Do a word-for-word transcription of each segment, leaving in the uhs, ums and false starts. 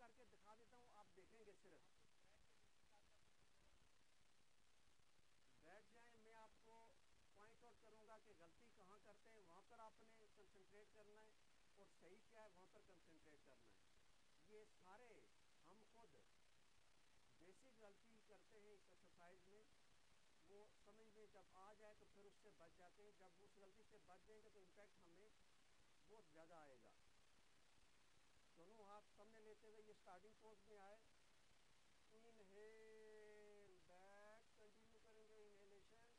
करके दिखा देता हूँ, आप देखेंगे सिर्फ बैठ जाए, मैं आपको पॉइंट आउट करूँगा कि गलती कहाँ करते हैं, वहाँ पर आपने कंसंट्रेट करना है और सही क्या है वहाँ पर कंसंट्रेट करना है। ये सारे हम खुद बेसिक गलती करते हैं इस एक्सरसाइज में, वो समझ में जब आ जाए तो फिर उससे बच जाते हैं। जब उस गलती से बच जाएंगे तो इम्पैक्ट हमें बहुत ज़्यादा आएगा। दोनों हाथ सामने लेते हुए ये स्टार्टिंग पोज में आए, इनहेल बैक, कंटिन्यू करेंगे inhalation,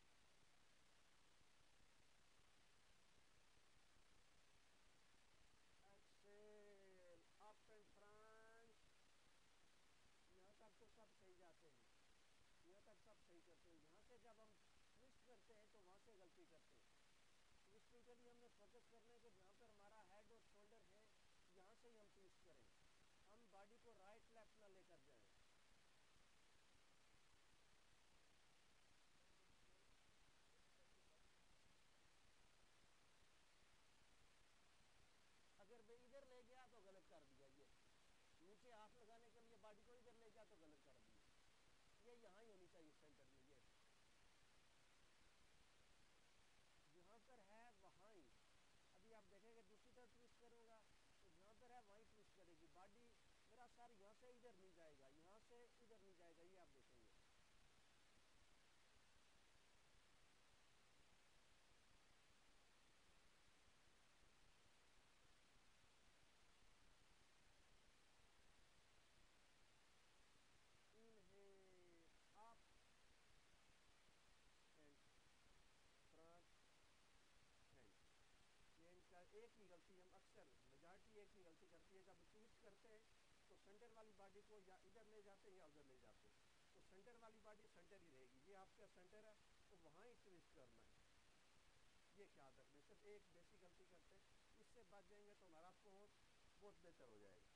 exhale up and front. यहाँ तक तो सब सही जाते हैं, यहाँ तक सब सही करते हैं। यहाँ से जब हम ट्विस्ट करते हैं तो वहाँ से गलती करते हैं। ट्विस्टिंग के लिए हमें फोकस करना है कि जहाँ पर हमारा हेड और शोल्डर है यहाँ से ही हम ट्विस्ट करें, हम बॉडी को राइट लेफ्ट ना लेकर जाएं। अगर मैं इधर ले गया तो गलत कर दिया, ये नीचे हाथ लगाने के लिए बॉडी को इधर ले गया तो गलत कर दिया, ये यहाँ ही होनी चाहिए सेंटर में। ये जहाँ पर है वहाँ ही, अभी आप देखेंगे दूसरी तरफ ट्विस्ट करूँगा तो जहाँ पर है वहीं ट्विस्ट करेगी बॉडी, मेरा सर यहाँ से इधर नहीं जाएगा, यहाँ से इधर नहीं जाएगा, ये आप देखेंगे। Inhale up and front hand. ये इनका एक ही गलती, हम अक्सर मेजॉरिटी एक ही गलती करती है, जब ट्विस्ट करते हैं तो सेंटर वाली बॉडी को या इधर ले जाते हैं या उधर ले जाते हैं, तो सेंटर वाली बॉडी सेंटर ही रहेगी। ये आपका सेंटर है तो वहाँ ही ट्विस्ट करना है, ये ख्याल रखना। सिर्फ एक बेसिक गलती करते हैं, इससे बच जाएंगे तो हमारा पोज बहुत बेहतर हो जाएगा।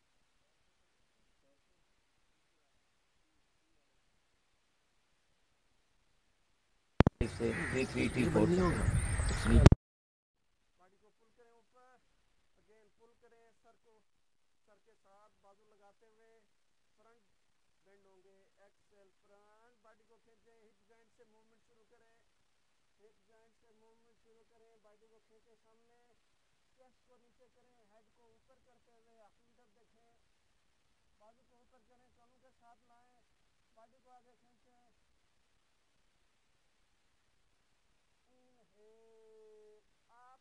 बॉडी को पुल करें ऊपर, अगेन पुल करें, सर को सर के साथ बाजू लगाते हुए फ्रंट बेंड होंगे, एक्सेल फ्रंट, बॉडी को खींचें, हिप जॉइंट से मूवमेंट शुरू करें, हिप जॉइंट से मूवमेंट शुरू करें, बॉडी को खींचे सामने, चेस्ट को नीचे करें, हेड को ऊपर करते हुए अपनी तरफ देखें, बाजू को ऊपर करें, कमर के साथ लाएं, बॉडी को आगे खींचें, inhale up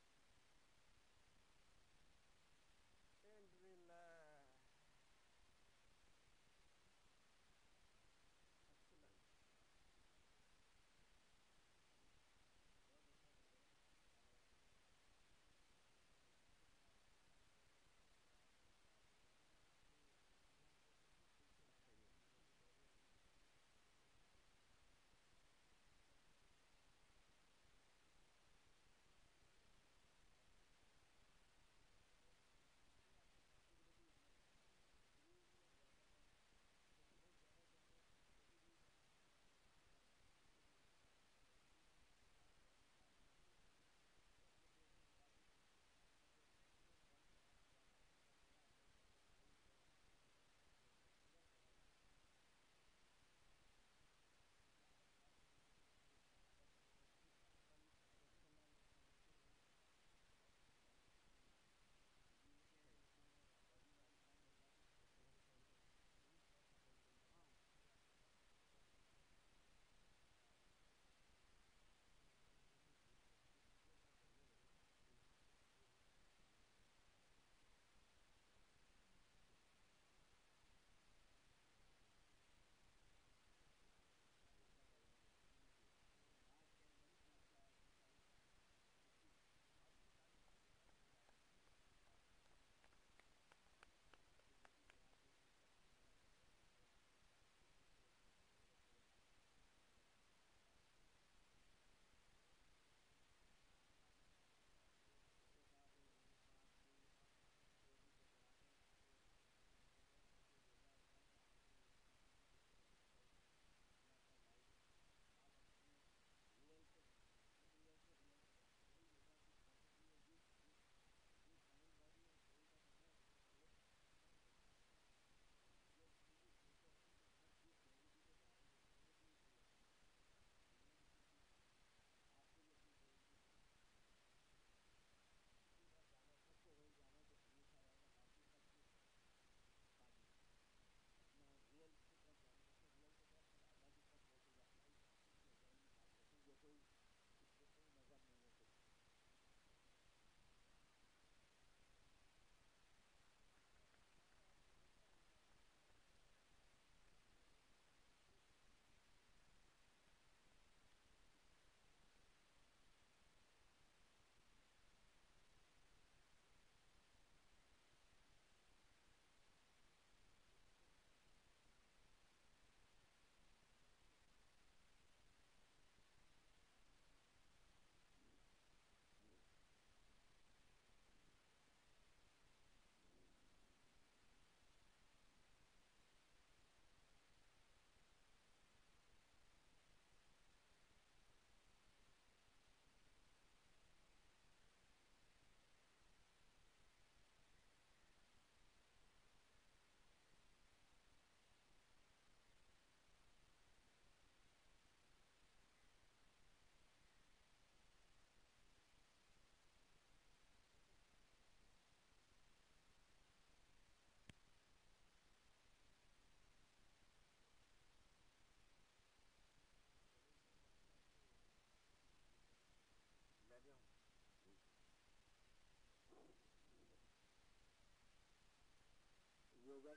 and relax. Excellent.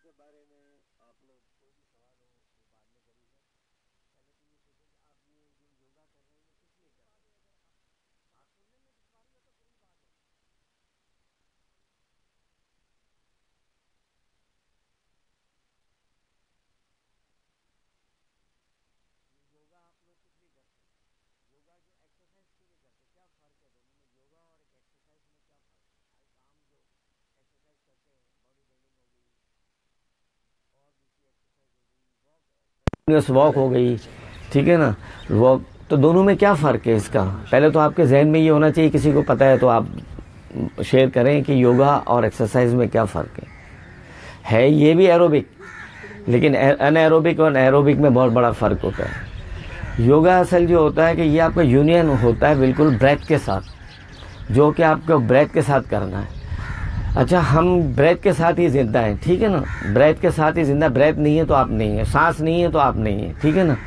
के बारे में आप लोग कोई भी सवाल हो तो बाद में करिएगा। पहले तो ये सोचो कि आप ये जो योगा कर रहे हैं ये किस लिए कर रहे हैं। बात सुनने में दुश्वारी है तो बुरी बात है। ये योगा आप लोग किस लिए करते हैं। योगा जो एक्सरसाइज के लिए करते हैं, क्या फ़र्क है दोनों में, योगा और एक एक्सरसाइज में क्या फ़र्क है। एक आम जो एक्सरसाइज करते हैं, बॉडी बिल्डिंग हो गई और दूसरी एक्सरसाइज हो गई, वॉक वॉक हो गई, ठीक है ना, वॉक, तो दोनों में क्या फ़र्क है इसका। पहले तो आपके जहन में ये होना चाहिए, किसी को पता है तो आप शेयर करें कि योगा और एक्सरसाइज में क्या फ़र्क है। है ये भी एरोबिक, लेकिन अनएरोबिक और एरोबिक में बहुत बड़ा फ़र्क होता है। योगा असल जो होता है कि ये आपका यूनियन होता है बिल्कुल ब्रेथ के साथ, जो कि आपको ब्रेथ के साथ करना है। अच्छा, हम ब्रेथ के साथ ही जिंदा हैं, ठीक है ना, ब्रेथ के साथ ही जिंदा, ब्रेथ नहीं है तो आप नहीं है, सांस नहीं है तो आप नहीं है, ठीक है ना।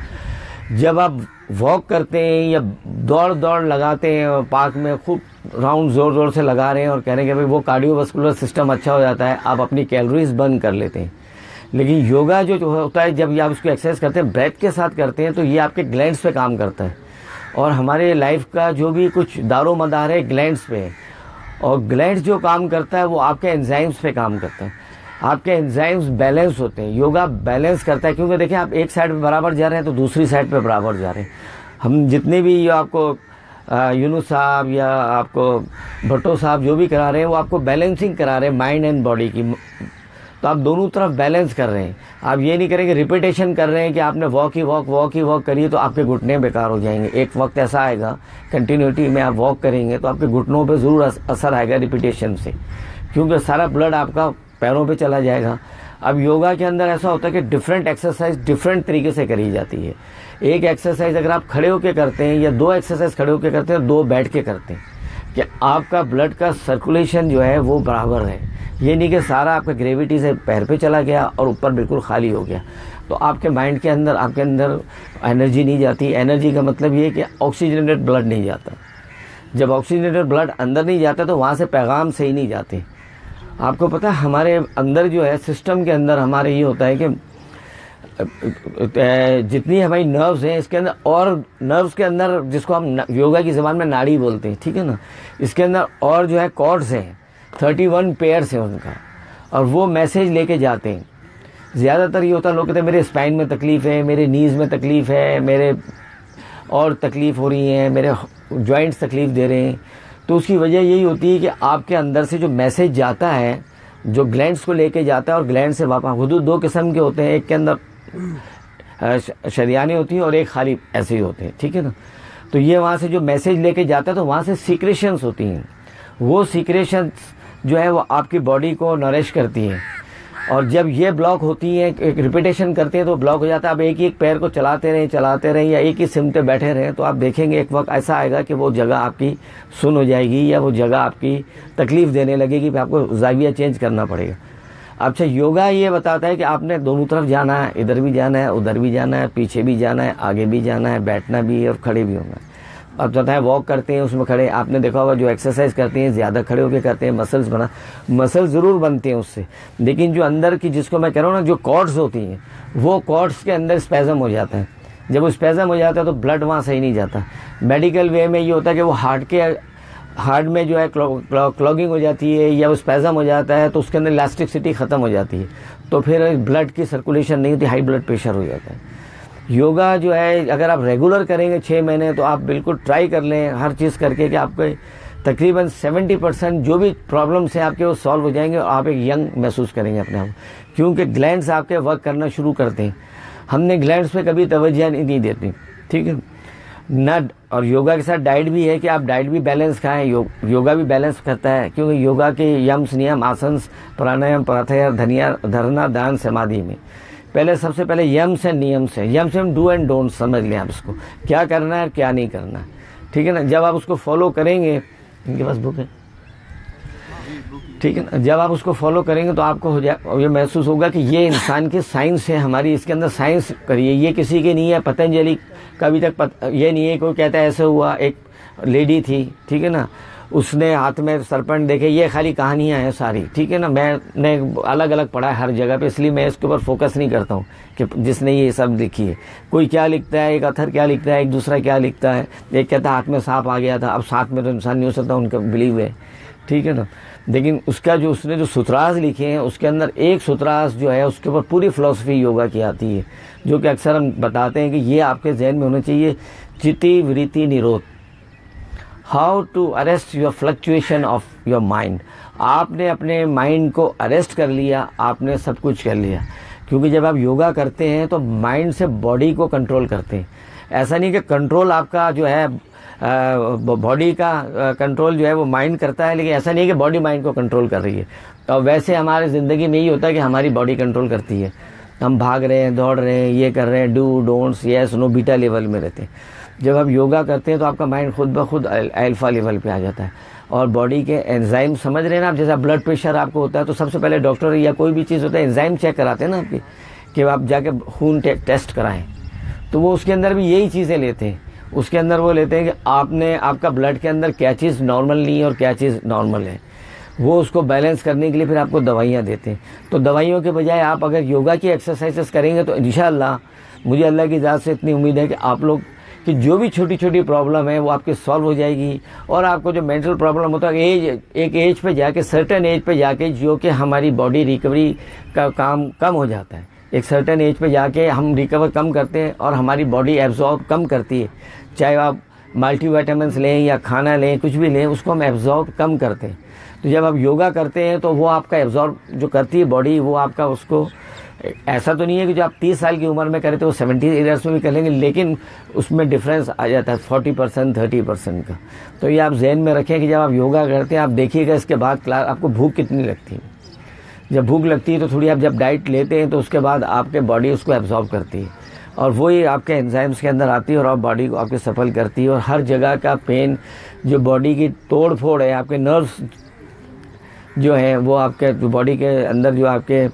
जब आप वॉक करते हैं या दौड़ दौड़ लगाते हैं और पार्क में खूब राउंड जोर जोर से लगा रहे हैं और कह रहे हैं कि भाई वो कार्डियोवास्कुलर सिस्टम अच्छा हो जाता है, आप अपनी कैलोरीज बर्न कर लेते हैं। लेकिन योगा जो होता है, जब आप उसको एक्सरसाइज करते हैं ब्रेथ के साथ करते हैं, तो ये आपके ग्लैंड्स पे काम करता है। और हमारे लाइफ का जो भी कुछ दारो मदार है ग्लैंड्स पे है, और ग्लैंड्स जो काम करता है वो आपके एंजाइम्स पे काम करता है। आपके एंजाइम्स बैलेंस होते हैं, योगा बैलेंस करता है, क्योंकि देखिए आप एक साइड पे बराबर जा रहे हैं तो दूसरी साइड पे बराबर जा रहे हैं। हम जितने भी ये आपको यूनुस साहब या आपको भट्टो साहब जो भी करा रहे हैं, वो आपको बैलेंसिंग करा रहे हैं माइंड एंड बॉडी की, तो आप दोनों तरफ बैलेंस कर रहे हैं। आप ये नहीं करेंगे रिपीटेशन कर रहे हैं कि आपने वॉक ही वॉक वॉक ही वॉक करिए तो आपके घुटने बेकार हो जाएंगे। एक वक्त ऐसा आएगा कंटिन्यूटी में आप वॉक करेंगे तो आपके घुटनों पे ज़रूर असर आएगा रिपीटेशन से, क्योंकि सारा ब्लड आपका पैरों पे चला जाएगा। अब योगा के अंदर ऐसा होता है कि डिफरेंट एक्सरसाइज डिफरेंट तरीके से करी जाती है। एक एक्सरसाइज अगर आप खड़े होकर करते हैं, या दो एक्सरसाइज खड़े होकर करते हैं, दो बैठ के करते हैं, कि आपका ब्लड का सर्कुलेशन जो है वो बराबर है। ये नहीं कि सारा आपका ग्रेविटी से पैर पे चला गया और ऊपर बिल्कुल खाली हो गया, तो आपके माइंड के अंदर आपके अंदर एनर्जी नहीं जाती। एनर्जी का मतलब ये कि ऑक्सीजनेटेड ब्लड नहीं जाता। जब ऑक्सीजनेटेड ब्लड अंदर नहीं जाता तो वहाँ से पैगाम सही नहीं जाते। आपको पता है हमारे अंदर जो है सिस्टम के अंदर हमारे ये होता है कि जितनी हमारी नर्व्स हैं इसके अंदर, और नर्व्स के अंदर जिसको हम योगा की ज़बान में नाड़ी बोलते हैं, ठीक है ना, इसके अंदर और जो है कॉर्ड्स हैं, थर्टी वन पेयर्स हैं उनका, और वो मैसेज लेके जाते हैं। ज़्यादातर ये होता है लोग कहते हैं मेरे स्पाइन में तकलीफ़ है, मेरे नीज़ में तकलीफ़ है, मेरे और तकलीफ़ हो रही है, मेरे जॉइंट्स तकलीफ़ दे रहे हैं। तो उसकी वजह यही होती है कि आपके अंदर से जो मैसेज जाता है, जो ग्लैंड्स को लेके जाता है और ग्लैंड से वापस, हुदूद दो किस्म के होते हैं, एक के अंदर शरियाने होती हैं और एक खाली ऐसे ही होते हैं, ठीक है ना। तो ये वहाँ से जो मैसेज लेके जाता है तो वहाँ से सीक्रेशंस होती हैं, वो सीक्रेशंस जो है वो आपकी बॉडी को नरिश करती हैं, और जब ये ब्लॉक होती हैं, एक रिपीटेशन करते हैं तो ब्लॉक हो जाता है। आप एक ही एक पैर को चलाते रहें चलाते रहें या एक ही सिमटे बैठे रहें तो आप देखेंगे एक वक्त ऐसा आएगा कि वो जगह आपकी सुन हो जाएगी, या वो जगह आपकी तकलीफ़ देने लगेगी, फिर आपको जाविया चेंज करना पड़ेगा। अच्छा, योगा ये बताता है कि आपने दोनों तरफ जाना है, इधर भी जाना है, उधर भी जाना है, पीछे भी जाना है, आगे भी जाना है, बैठना भी है और खड़े भी होना है। अब पता है वॉक करते हैं उसमें खड़े, आपने देखा होगा जो एक्सरसाइज करते हैं ज़्यादा खड़े होकर करते हैं, मसल्स बना मसल ज़रूर बनते हैं उससे, लेकिन जो अंदर की जिसको मैं कह रहा हूँ ना, जो कॉर्ड्स होती हैं, वो कॉर्ड्स के अंदर स्पैज़म हो जाता है। जब वो स्पैज़म हो जाता है तो ब्लड वहाँ सही नहीं जाता। मेडिकल वे में ये होता है कि वो हार्ट के हार्ट में जो है क्लॉगिंग हो जाती है या वो स्पैज़म हो जाता है, तो उसके अंदर इलास्टिसिटी ख़त्म हो जाती है, तो फिर ब्लड की सर्कुलेशन नहीं होती, हाई ब्लड प्रेशर हो जाता है। योगा जो है अगर आप रेगुलर करेंगे छः महीने तो आप बिल्कुल ट्राई कर लें हर चीज़ करके कि आपके तकरीबन सेवेंटी परसेंट जो भी प्रॉब्लम्स हैं आपके वो सॉल्व हो जाएंगे और आप एक यंग महसूस करेंगे अपने आप, क्योंकि ग्लैंड्स आपके वर्क करना शुरू करते हैं। हमने ग्लैंड्स पे कभी तवज्जो नहीं, नहीं देती, ठीक है ना। और योगा के साथ डाइट भी है कि आप डाइट भी बैलेंस खाएं, यो, योगा भी बैलेंस करता है, क्योंकि योगा के यम्स नियम आसन्स प्राणायाम प्राथायाम धनिया धरना दान समाधि में पहले सबसे पहले यम्स है नियम से, यम्स हम डू एंड डोंट समझ लें आप इसको, क्या करना है क्या नहीं करना है, ठीक है ना। जब आप उसको फॉलो करेंगे, इनके पास बुक है, ठीक है ना, जब आप उसको फॉलो करेंगे तो आपको हो जाए ये महसूस होगा कि ये इंसान की साइंस है हमारी, इसके अंदर साइंस करिए, ये किसी की नहीं है। पतंजलि का अभी तक पत, ये नहीं है कोई कहता है ऐसे हुआ, एक लेडी थी, ठीक है ना, उसने हाथ में सरपंच देखे, ये खाली कहानियां हैं सारी, ठीक है ना। मैंने अलग अलग पढ़ा है हर जगह पे, इसलिए मैं इसके ऊपर फोकस नहीं करता हूँ कि जिसने ये सब लिखी है। कोई क्या लिखता है, एक अथर क्या लिखता है, एक दूसरा क्या लिखता है। एक कहता है हाथ में सांप आ गया था, अब सांप में तो इंसान नहीं हो सकता, उनका बिलीव है, ठीक है ना। लेकिन उसका जो उसने जो सूत्रास लिखे हैं उसके अंदर एक सूत्रास जो है उसके ऊपर पूरी फिलॉसफी योगा की आती है, जो कि अक्सर हम बताते हैं कि ये आपके जहन में होना चाहिए। चिति वृत्ति निरोध, how to arrest your fluctuation of your mind. आपने अपने माइंड को अरेस्ट कर लिया, आपने सब कुछ कर लिया। क्योंकि जब आप योगा करते हैं तो माइंड से बॉडी को कंट्रोल करते हैं। ऐसा नहीं कि कंट्रोल आपका जो है बॉडी का कंट्रोल जो है वो माइंड करता है, लेकिन ऐसा नहीं है कि बॉडी माइंड को कंट्रोल कर रही है। और वैसे हमारी ज़िंदगी में यही होता है कि हमारी बॉडी कंट्रोल करती है। हम भाग रहे हैं, दौड़ रहे हैं, ये कर रहे हैं, do don'ts yes no beta level में रहते हैं। जब आप योगा करते हैं तो आपका माइंड खुद ब खुद अल्फा लेवल पे आ जाता है और बॉडी के एंजाइम, समझ रहे हैं ना आप। जैसा ब्लड प्रेशर आपको होता है तो सबसे पहले डॉक्टर या कोई भी चीज़ होता है एंजाइम चेक कराते हैं ना आपकी, कि आप जाके खून टे, टेस्ट कराएं। तो वो उसके अंदर भी यही चीज़ें लेते हैं। उसके अंदर वो लेते हैं कि आपने आपका ब्लड के अंदर क्या चीज़ नॉर्मल नहीं है और क्या चीज़ नॉर्मल है। वो उसको बैलेंस करने के लिए फिर आपको दवाइयाँ देते हैं। तो दवाइयों के बजाय आप अगर योगा की एक्सरसाइजेस करेंगे तो इंशाअल्लाह, मुझे अल्लाह की ज़ात से इतनी उम्मीद है कि आप लोग कि जो भी छोटी छोटी प्रॉब्लम है वो आपकी सॉल्व हो जाएगी। और आपको जो मेंटल प्रॉब्लम होता है, एज एक एज पे जाके, सर्टेन एज पे जाके, जो कि हमारी बॉडी रिकवरी का काम कम हो जाता है। एक सर्टेन एज पे जाके हम रिकवर कम करते हैं और हमारी बॉडी एब्जॉर्ब कम करती है। चाहे आप मल्टीविटामिन्स लें या खाना लें, कुछ भी लें, उसको हम एब्जॉर्ब कम करते हैं। तो जब आप योगा करते हैं तो वो आपका एब्जॉर्ब जो करती है बॉडी, वो आपका उसको, ऐसा तो नहीं है कि जो आप तीस साल की उम्र में करें तो वो सेवेंटी ईयर्स में भी कर लेंगे, लेकिन उसमें डिफरेंस आ जाता है फोर्टी परसेंट थर्टी परसेंट का। तो ये आप जहन में रखें कि जब आप योगा करते हैं, आप देखिएगा इसके बाद क्लास आपको भूख कितनी लगती है। जब भूख लगती है तो थोड़ी आप जब डाइट लेते हैं तो उसके बाद आपके बॉडी उसको एब्जॉर्ब करती है और वही आपके एंजाइम्स के अंदर आती है और आप बॉडी को आपके सफल करती है। और हर जगह का पेन, जो बॉडी की तोड़ फोड़ है, आपके नर्व्स जो हैं वो आपके बॉडी के अंदर जो आपके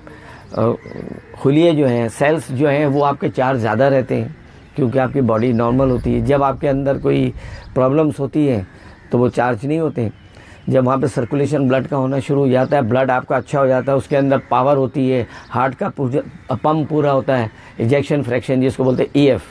खुलिए जो हैं, सेल्स जो हैं, वो आपके चार्ज ज़्यादा रहते हैं क्योंकि आपकी बॉडी नॉर्मल होती है। जब आपके अंदर कोई प्रॉब्लम्स होती हैं तो वो चार्ज नहीं होते। जब वहाँ पे सर्कुलेशन ब्लड का होना शुरू हो जाता है, ब्लड आपका अच्छा हो जाता है, उसके अंदर पावर होती है, हार्ट का पंप पूरा होता है, इजेक्शन फ्रैक्शन जिसको बोलते हैं ई एफ,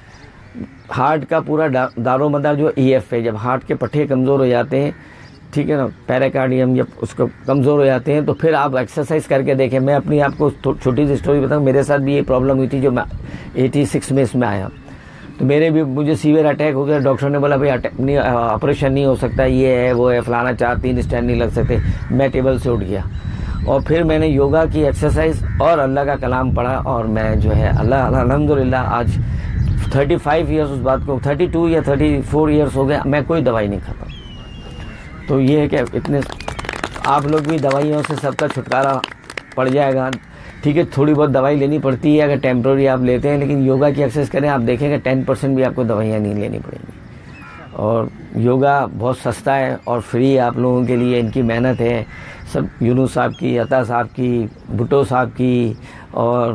हार्ट का पूरा दारोमदार जो ई एफ है। जब हार्ट के पट्टे कमज़ोर हो जाते हैं, ठीक है ना, पैराकार्डियम जब उसको कमज़ोर हो जाते हैं, तो फिर आप एक्सरसाइज करके देखें। मैं अपनी आपको छोटी सी स्टोरी बताऊँ, मेरे साथ भी ये प्रॉब्लम हुई थी जो मैं एटी सिक्स में इसमें आया। तो मेरे भी मुझे सीवियर अटैक हो गया। डॉक्टर ने बोला भाई अटैक नहीं, ऑपरेशन नहीं हो सकता, ये है वो है फलाना, चार तीन स्टैंड नहीं लग सकते। मैं टेबल से उठ गया और फिर मैंने योगा की एक्सरसाइज और अल्लाह का कलाम पढ़ा और मैं जो है अल्लाह अल्हम्दुलिल्लाह आज थर्टी फाइव ईयर्स, उस बात को थर्टी टू या थर्टी फोर ईयर्स हो गया, मैं कोई दवाई नहीं खाता। तो ये है कि इतने आप लोग भी दवाइयों से सबका छुटकारा पड़ जाएगा। ठीक है, थोड़ी बहुत दवाई लेनी पड़ती है अगर टेम्प्रोरी आप लेते हैं, लेकिन योगा की एक्सरसाइज करें, आप देखेंगे टेन परसेंट भी आपको दवाइयाँ नहीं लेनी पड़ेंगी। और योगा बहुत सस्ता है और फ्री आप लोगों के लिए, इनकी मेहनत है सब, यूनुस साहब की, अता साहब की, भुट्टो साहब की और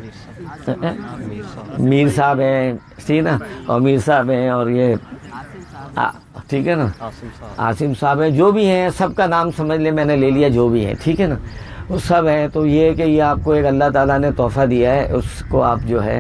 मीर साहब हैं, ठीक ना, और मीर साहब हैं और ये ठीक है ना, आसिम साहब है, जो भी हैं सबका नाम समझ ले, मैंने ले लिया जो भी है, ठीक है ना, वो सब है। तो ये है कि ये आपको एक अल्लाह ताला ने तोहफा दिया है, उसको आप जो है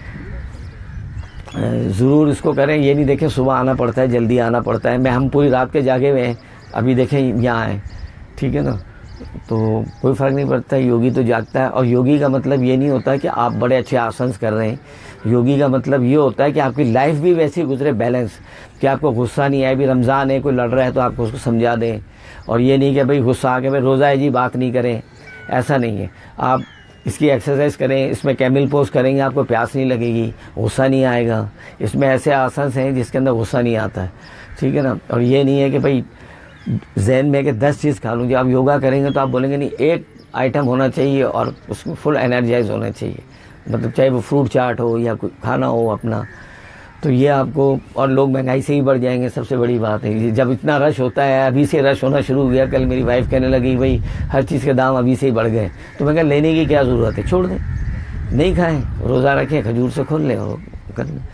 ज़रूर इसको करें। ये नहीं देखें सुबह आना पड़ता है, जल्दी आना पड़ता है। मैं हम पूरी रात के जागे हुए हैं, अभी देखें यहाँ आए, ठीक है ना, तो कोई फ़र्क नहीं पड़ता। योगी तो जागता है। और योगी का मतलब ये नहीं होता कि आप बड़े अच्छे आसन कर रहे हैं। योगी का मतलब ये होता है कि आपकी लाइफ भी वैसी गुजरे, बैलेंस, कि आपको गुस्सा नहीं आए। भी रमज़ान है, कोई लड़ रहा है तो आपको उसको समझा दें, और ये नहीं कि भाई गुस्सा आ गया भाई रोज़ा है जी बात नहीं करें, ऐसा नहीं है। आप इसकी एक्सरसाइज करें, इसमें कैमल पोज करेंगे, आपको प्यास नहीं लगेगी, गुस्सा नहीं आएगा। इसमें ऐसे आसन हैं जिसके अंदर गुस्सा नहीं आता है, ठीक है ना। और ये नहीं है कि भाई जहन में कि दस चीज़ खा लूँ। जब आप योगा करेंगे तो आप बोलेंगे नहीं, एक आइटम होना चाहिए और उसमें फुल एनर्जाइज होना चाहिए, मतलब चाहे वो फ्रूट चाट हो या कोई खाना हो अपना। तो ये आपको, और लोग महंगाई से ही बढ़ जाएंगे, सबसे बड़ी बात है। जब इतना रश होता है, अभी से रश होना शुरू हो गया। कल मेरी वाइफ कहने लगी भाई हर चीज़ के दाम अभी से ही बढ़ गए, तो मैं कहा लेने की क्या ज़रूरत है, छोड़ दें, नहीं खाएं, रोज़ा रखें, खजूर से खोल लें और कर लें।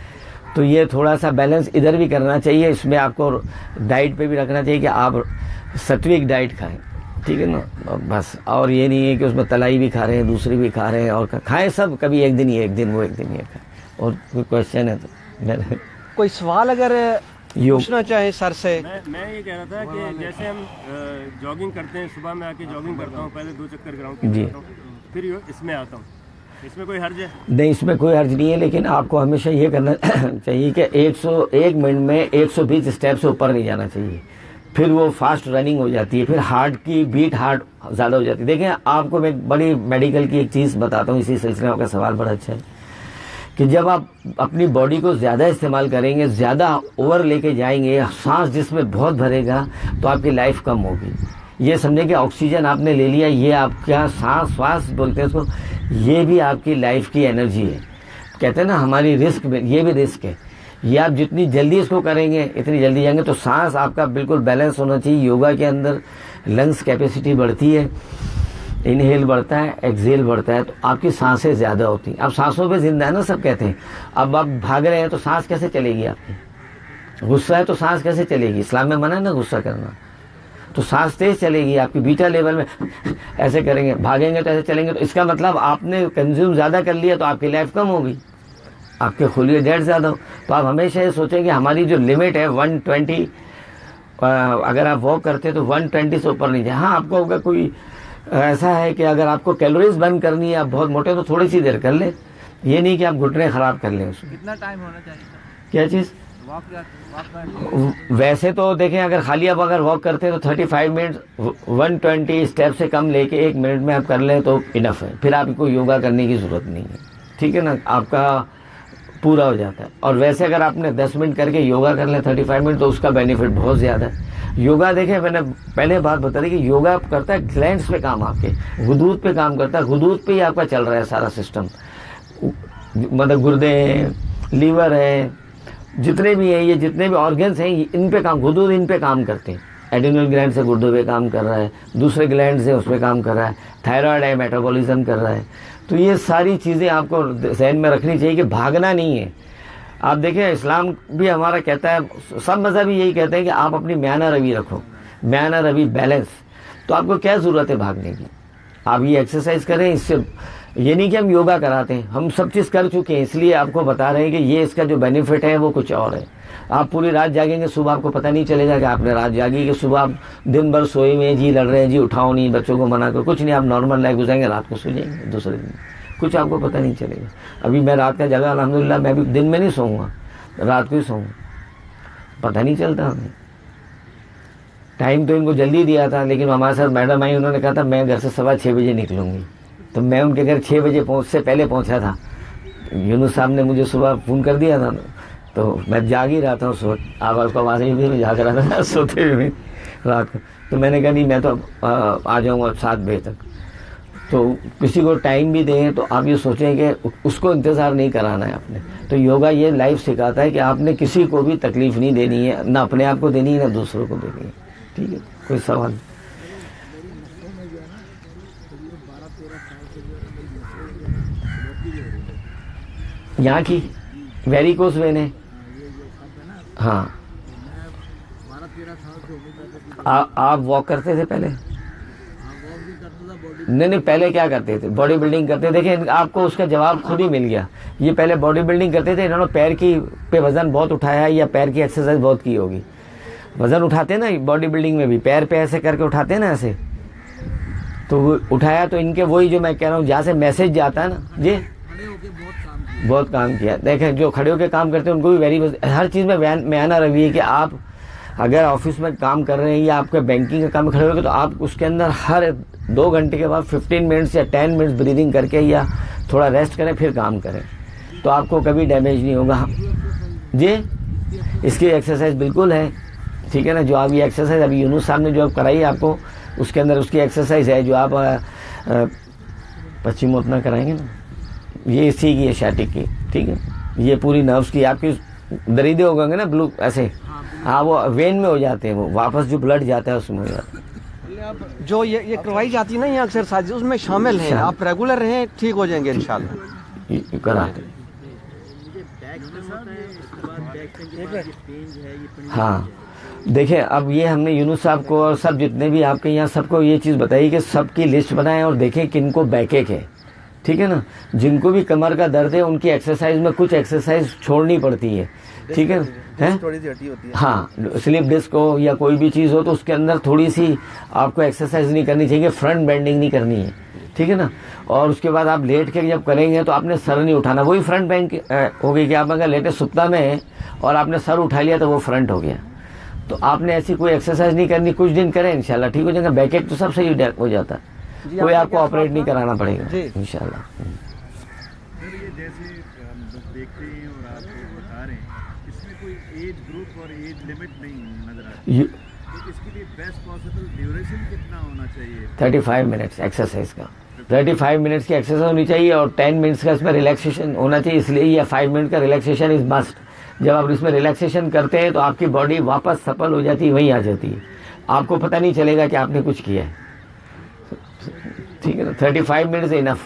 तो ये थोड़ा सा बैलेंस इधर भी करना चाहिए। इसमें आपको डाइट पे भी रखना चाहिए कि आप सात्विक डाइट खाएं, ठीक है ना, बस। और ये नहीं है कि उसमें तलाई भी खा रहे हैं, दूसरी भी खा रहे हैं, और खाएं सब, कभी एक दिन ये एक दिन वो एक दिन ये खाएं। और कोई क्वेश्चन है तो मेरे कोई सवाल अगर पूछना चाहे सर से? मैं मैं ये कह रहा था कि जैसे हम जॉगिंग करते हैं, सुबह में आके जॉगिंग करता हूँ, पहले दो चक्कर ग्राउंड पे जी, करता हूँ, फिर इसमें आता हूँ, इसमें कोई हर्ज है? नहीं, इसमें कोई हर्ज नहीं है, लेकिन आपको हमेशा ये करना चाहिए कि एक सौ एक मिनट में एक सौ बीस स्टेप से ऊपर नहीं जाना चाहिए। फिर वो फास्ट रनिंग हो जाती है, फिर हार्ट की बीट हार्ट ज़्यादा हो जाती है। देखें, आपको मैं बड़ी मेडिकल की एक चीज़ बताता हूँ, इसी सिलसिले में आपका सवाल बड़ा अच्छा है कि जब आप अपनी बॉडी को ज़्यादा इस्तेमाल करेंगे, ज़्यादा ओवर लेके जाएंगे, सांस जिसमें बहुत भरेगा, तो आपकी लाइफ कम होगी। ये समझें कि ऑक्सीजन आपने ले लिया, ये आपका सांस श्वास बोलते हैं उसको, ये भी आपकी लाइफ की एनर्जी है। कहते हैं ना हमारी रिस्क में, ये भी रिस्क है। ये आप जितनी जल्दी इसको करेंगे इतनी जल्दी जाएंगे। तो सांस आपका बिल्कुल बैलेंस होना चाहिए। योगा के अंदर लंग्स कैपेसिटी बढ़ती है, इनहेल बढ़ता है, एक्सहेल बढ़ता है, तो आपकी सांसें ज़्यादा होती हैं। अब सांसों पे जिंदा है ना, सब कहते हैं। अब आप भाग रहे हैं तो सांस कैसे चलेगी आपकी? गुस्सा है तो सांस कैसे चलेगी? इस्लाम में मना है ना गुस्सा करना, तो सांस तेज चलेगी आपकी। बीटा लेवल में ऐसे करेंगे, भागेंगे तो ऐसे चलेंगे, तो इसका मतलब आपने कंज्यूम ज़्यादा कर लिया तो आपकी लाइफ कम होगी, आपके खुलिए डेट ज़्यादा हो। तो आप हमेशा ये सोचें कि हमारी जो लिमिट है वन ट्वेंटी, अगर आप वॉक करते हैं तो वन ट्वेंटी से ऊपर नहीं जाए। हाँ, आपको अगर कोई ऐसा है कि अगर आपको कैलोरीज बर्न करनी है, आप बहुत मोटे, तो थोड़ी सी देर कर ले, ये नहीं कि आप घुटने खराब कर लें उसमें। कितना टाइम होना चाहिए? क्या चीज़? वॉक वॉक वैसे तो देखें, अगर खाली आप अगर वॉक करते हैं तो thirty five minute one twenty step से कम लेके एक मिनट में आप कर लें तो इनफ है। फिर आपको योगा करने की ज़रूरत नहीं है, ठीक है ना, आपका पूरा हो जाता है। और वैसे अगर आपने दस मिनट करके योगा कर लें थर्टी फाइव मिनट, तो उसका बेनिफिट बहुत ज़्यादा है। योगा देखें, मैंने पहले बात बता दी कि योगा करता है ग्लैंड्स पे काम, आपके गुदूद पे काम करता है। गुदूद पे ही आपका चल रहा है सारा सिस्टम, मतलब गुर्दे हैं, लीवर है, जितने भी हैं, ये जितने भी ऑर्गन्स हैं, इन पे काम, गुदूद इन पे काम करते हैं। एड्रिनल ग्लैंड से गुर्दों पे काम कर रहा है, दूसरे ग्लैंड से उस पर काम कर रहा है, थायराइड है, मेटाबॉलिज्म कर रहा है। तो ये सारी चीज़ें आपको जहन में रखनी चाहिए कि भागना नहीं है। आप देखिए, इस्लाम भी हमारा कहता है, सब मज़हब भी यही कहते हैं कि आप अपनी म्याना रवि रखो, म्याना रवि बैलेंस। तो आपको क्या ज़रूरत है भागने की? आप ये एक्सरसाइज करें। इससे ये नहीं कि हम योगा कराते हैं, हम सब चीज़ कर चुके हैं, इसलिए आपको बता रहे हैं कि ये इसका जो बेनिफिट है वो कुछ और है। आप पूरी रात जागेंगे, सुबह आपको पता नहीं चलेगा कि आपने रात जागी, कि सुबह आप दिन भर सोए में जी लड़ रहे हैं, जी उठाओ नहीं, बच्चों को मना करो, कुछ नहीं, आप नॉर्मल लाइफ गुजारेंगे, रात को सो जाएंगे, दूसरे दिन कुछ आपको पता नहीं चलेगा। अभी मैं रात का जगह, अल्हम्दुलिल्लाह, मैं भी दिन में नहीं सोऊंगा, रात को ही सोऊंगा, पता नहीं चलता हमें। टाइम तो इनको जल्दी दिया था, लेकिन हमारे साथ मैडम आई, उन्होंने कहा था मैं घर से सवा छः बजे निकलूँगी, तो मैं उनके घर छः बजे पहुँच से पहले पहुँचा था। यूनुस साहब ने मुझे सुबह फ़ोन कर दिया था, तो मैं जाग ही रहा था उस वक्त, आवाज़ को आवाज़ ही भी जाग रहा था सोते हुए रात को। तो मैंने कहा नहीं, मैं तो आ, आ जाऊँगा सात बजे तक। तो किसी को टाइम भी दें तो आप ये सोचें कि उसको इंतज़ार नहीं कराना है आपने। तो योगा ये लाइफ सिखाता है कि आपने किसी को भी तकलीफ़ नहीं देनी है, ना अपने आप को देनी है, ना दूसरों को देनी है, ठीक है। कोई सवाल? यहाँ की वेरिकोस वेन है, हाँ। आ, आप वॉक करते थे पहले? नहीं नहीं, पहले क्या करते थे? बॉडी बिल्डिंग करते थे। देखिए, आपको उसका जवाब खुद ही मिल गया। ये पहले बॉडी बिल्डिंग करते थे, इन्होंने पैर की पे वजन बहुत उठाया है, या पैर की एक्सरसाइज बहुत की होगी। वजन उठाते हैं ना बॉडी बिल्डिंग में भी, पैर पे ऐसे करके उठाते हैं ना, ऐसे। तो वो उठाया, तो इनके वही जो मैं कह रहा हूँ, जहाँ से मैसेज जाता है ना, जी बहुत काम किया। देखें, जो खड़े होकर काम करते हैं उनको भी वेरी, हर चीज़ में म्याना रवि है कि आप अगर ऑफिस में काम कर रहे हैं या आपके बैंकिंग का काम खड़े होकर, तो आप उसके अंदर हर दो घंटे के बाद फिफ्टीन मिनट्स या टेन मिनट्स ब्रीदिंग करके या थोड़ा रेस्ट करें, फिर काम करें, तो आपको कभी डैमेज नहीं होगा। जी, इसकी एक्सरसाइज बिल्कुल है, ठीक है ना। जो आप ये एक्सरसाइज अभी यूनुस साहब ने जो आप कराई आपको, उसके अंदर उसकी एक्सरसाइज है, जो आप पश्चिम उतना कराएंगे ना, ये इसी की है, शैटिक की, ठीक है। ये पूरी नर्व्स की, आपकी दरीदे हो गए ना ब्लू ऐसे, हाँ, वो वेन में हो जाते हैं, वो वापस जो ब्लड जाता है उसमें हो जाता है। जो ये ये करवाई जाती है ना, ये एक्सरसाइज उसमें शामिल है, आप रेगुलर रहें, ठीक हो जाएंगे इंशाल्लाह। कराते हाँ देखिए, अब ये हमने यूनुस साहब को और सब जितने भी आपके यहाँ सबको ये चीज़ बताई कि सबकी लिस्ट बनाएं और देखें किनको बैकेक है, ठीक है ना। जिनको भी कमर का दर्द है उनकी एक्सरसाइज में कुछ एक्सरसाइज छोड़नी पड़ती है, ठीक है हैं, थोड़ी सी हटी होती है। हाँ, स्लिप डिस्क हो या कोई भी चीज़ हो तो उसके अंदर थोड़ी सी आपको एक्सरसाइज नहीं करनी चाहिए, फ्रंट बेंडिंग नहीं करनी है, ठीक है ना। और उसके बाद आप लेट के जब करेंगे तो आपने सर नहीं उठाना, वही फ्रंट बैंक हो गई कि आप अगर लेटे सुप्ता में है और आपने सर उठा लिया तो वो फ्रंट हो गया। तो आपने ऐसी कोई एक्सरसाइज नहीं करनी, कुछ दिन करें इंशाल्लाह ठीक हो जाएगा। बैकेक तो सब सही हो जाता है, कोई आपको ऑपरेट नहीं कराना पड़ेगा इंशाल्लाह। सर ये जैसे हम लोग देखते हैं और आप बता रहे हैं, इसमें कोई एज ग्रुप और एज लिमिट नहीं नजर आती, तो इसके लिए बेस्ट पॉसिबल ड्यूरेशन कितना होना चाहिए? थर्टी फाइव मिनट्स एक्सरसाइज का, थर्टी फाइव मिनट्स की एक्सरसाइज होनी चाहिए और टेन मिनट्स का इसमें रिलैक्सेशन होना चाहिए। इसलिए ये फाइव मिनट का रिलैक्सेशन इज मस्ट। जब आप इसमें रिलैक्सेशन करते हैं तो आपकी बॉडी वापस सफल हो जाती है, वहीं आ जाती है, आपको पता नहीं चलेगा कि आपने कुछ किया है, ठीक है ना। Thirty five minutes enough.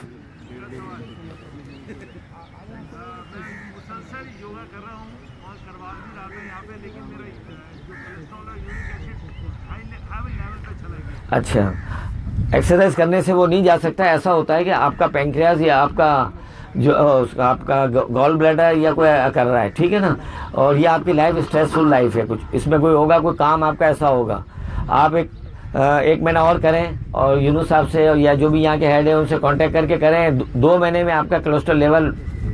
अच्छा, एक्सरसाइज करने से वो नहीं जा सकता। ऐसा होता है कि आपका पैंक्रियाज या आपका जो आपका गॉल ब्लैडर या कोई कर रहा है, ठीक है ना, और ये आपकी लाइफ स्ट्रेसफुल लाइफ है, कुछ इसमें कोई होगा, कोई काम आपका ऐसा होगा। आप एक एक महीना और करें और यूनुस साहब से या जो भी यहाँ के हेड है उनसे कांटेक्ट करके करें। दो महीने में आपका कोलेस्ट्रॉल लेवल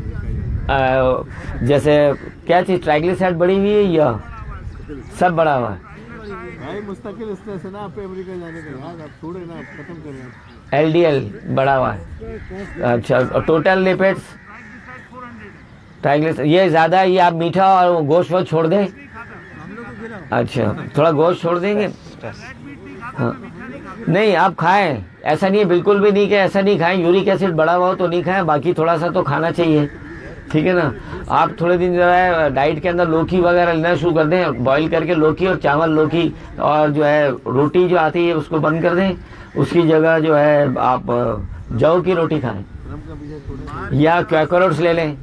जैसे क्या चीज़ ट्राइग्लिसराइड बढ़ी हुई है या सब बढ़ा हुआ है। भाई मुस्तकिल स्ट्रेस है ना, आप अमेरिका जाने का, यार आप छोड़े ना, आप खत्म करें। एलडीएल बढ़ा हुआ है, अच्छा, और टोटल लिपिड्स ट्राइग्लिसराइड ये ज़्यादा है, ये आप मीठा और गोश्त वोश्त छोड़ दें। अच्छा, थोड़ा गोश्त छोड़ देंगे। हाँ, नहीं आप खाएं, ऐसा नहीं है बिल्कुल भी नहीं कि ऐसा नहीं खाएं, यूरिक एसिड बढ़ा हुआ हो तो नहीं खाएं, बाकी थोड़ा सा तो खाना चाहिए, ठीक है ना। आप थोड़े दिन जो है डाइट के अंदर लौकी वगैरह लेना शुरू कर दें, बॉईल करके लौकी और चावल लौकी और जो है रोटी जो आती है उसको बंद कर दें, उसकी जगह जो है आप जौ की रोटी खाएं या क्वैकरोट्स ले लें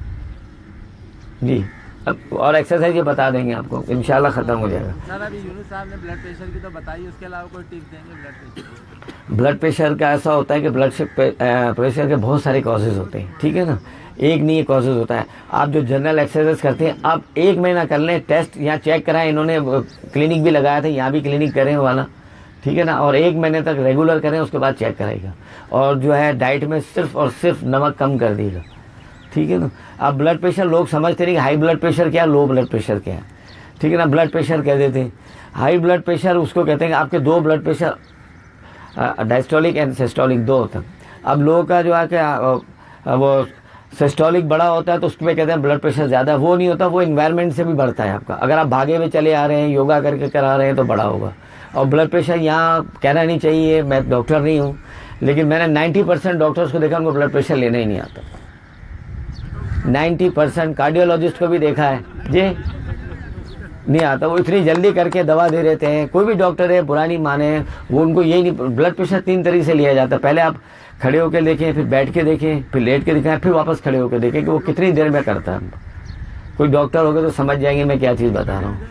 जी। और एक्सरसाइज ये बता देंगे आपको, इंशाल्लाह खत्म हो जाएगा। सर अभी यूनुस साहब ने ब्लड प्रेशर की तो बताई, उसके अलावा कोई टिप्स देंगे ब्लड प्रेशर? ब्लड प्रेशर का ऐसा होता है कि ब्लड प्रेशर के बहुत सारे कॉजेज होते हैं, ठीक है ना, एक नहीं कॉजेज होता है। आप जो जनरल एक्सरसाइज करते हैं आप एक महीना कर लें, टेस्ट यहाँ चेक कराएं, इन्होंने क्लिनिक भी लगाया था, यहाँ भी क्लिनिक करें वाला, ठीक है ना, और एक महीने तक रेगुलर करें, उसके बाद चेक कराएगा। और जो है डाइट में सिर्फ और सिर्फ नमक कम कर देगा, ठीक है ना। अब ब्लड प्रेशर लोग समझते नहीं कि हाई ब्लड प्रेशर क्या, लो ब्लड प्रेशर क्या है, ठीक है ना। ब्लड प्रेशर कह देते हैं, हाई ब्लड प्रेशर उसको कहते हैं कि आपके दो blood pressure diastolic and systolic दो होता है। अब लोगों का जो है कि वो सिस्टोलिक बड़ा होता है तो उसमें कहते हैं ब्लड प्रेशर ज़्यादा, वो नहीं होता, वो इन्वायरमेंट से भी बढ़ता है आपका। अगर आप भागे हुए चले आ रहे हैं, योगा करके करा रहे हैं तो बड़ा होगा। और ब्लड प्रेशर यहाँ कहना नहीं चाहिए, मैं डॉक्टर नहीं हूँ, लेकिन मैंने नाइन्टी परसेंट डॉक्टर्स को देखा उनको ब्लड प्रेशर लेना ही नहीं आता। नाइन्टी परसेंट कार्डियोलॉजिस्ट को भी देखा है जी, नहीं आता, वो इतनी जल्दी करके दवा दे देते हैं। कोई भी डॉक्टर है पुरानी माने, वो उनको यही नहीं, ब्लड प्रेशर तीन तरीके से लिया जाता है, पहले आप खड़े होकर देखें, फिर बैठ के देखें, फिर लेट के दिखाएं, फिर वापस खड़े होकर देखें कि वो कितनी देर में करता है। कोई डॉक्टर होगा तो समझ जाएंगे मैं क्या चीज़ बता रहा हूँ,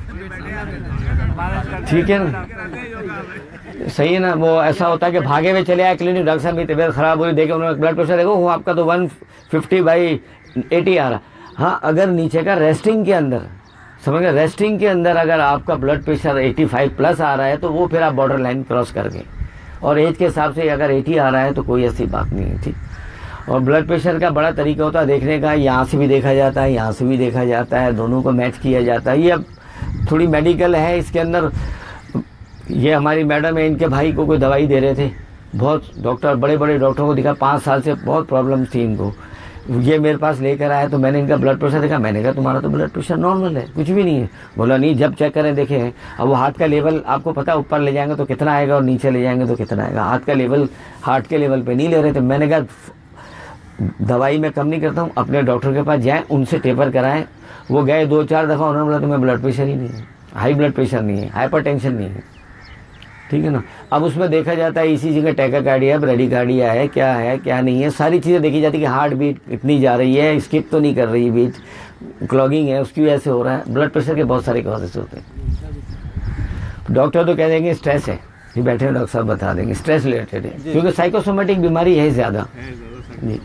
ठीक है ना, सही है ना। वो ऐसा होता है कि भागे हुए चले आए क्लिनिक, डॉक्टर साहब मेरी तबीयत खराब हुई, देखे उन्होंने ब्लड प्रेशर देखो, वो आपका तो वन फिफ्टी बाई एटी आ रहा। हाँ, अगर नीचे का रेस्टिंग के अंदर, समझ गए, रेस्टिंग के अंदर अगर आपका blood pressure eighty five plus आ रहा है तो वो फिर आप बॉर्डर लाइन क्रॉस कर गए, और एज के हिसाब से अगर एटी आ रहा है तो कोई ऐसी बात नहीं है, ठीक। और ब्लड प्रेशर का बड़ा तरीका होता है देखने का, यहाँ से भी देखा जाता है, यहाँ से भी देखा जाता है, दोनों को मैच किया जाता है। ये अब थोड़ी मेडिकल है इसके अंदर। ये हमारी मैडम है, इनके भाई को कोई दवाई दे रहे थे, बहुत डॉक्टर बड़े बड़े डॉक्टरों को दिखा, पाँच साल से बहुत प्रॉब्लम थी इनको। ये मेरे पास लेकर आया तो मैंने इनका ब्लड प्रेशर देखा, मैंने कहा तुम्हारा तो ब्लड प्रेशर नॉर्मल है, कुछ भी नहीं है। बोला नहीं, जब चेक करें देखें, अब वो हार्ट का लेवल आपको पता है, ऊपर ले जाएंगे तो कितना आएगा और नीचे ले जाएंगे तो कितना आएगा, हार्ट का लेवल हार्ट के लेवल पे नहीं ले रहे थे। मैंने कहा दवाई मैं कम नहीं करता हूँ, अपने डॉक्टर के पास जाएँ, उनसे टेपर कराएं। वो गए दो चार दफ़ा, उन्होंने बोला तुम्हें ब्लड प्रेशर ही नहीं है, हाई ब्लड प्रेशर नहीं है, हाइपर टेंशन नहीं है, ठीक है ना। अब उसमें देखा जाता है ईसीजी का टैकाकार्डिया है, ब्रेडिकार्डिया है, क्या है क्या नहीं है, सारी चीज़ें देखी जाती है कि हार्ट बीट इतनी जा रही है, स्किप तो नहीं कर रही बीट, क्लॉगिंग है उसकी वजह से हो रहा है। ब्लड प्रेशर के बहुत सारे कॉजेस होते हैं। डॉक्टर तो कह देंगे स्ट्रेस है, ये बैठे हुए डॉक्टर साहब बता देंगे स्ट्रेस रिलेटेड है, क्योंकि साइकोसोमेटिक बीमारी है ज़्यादा जी।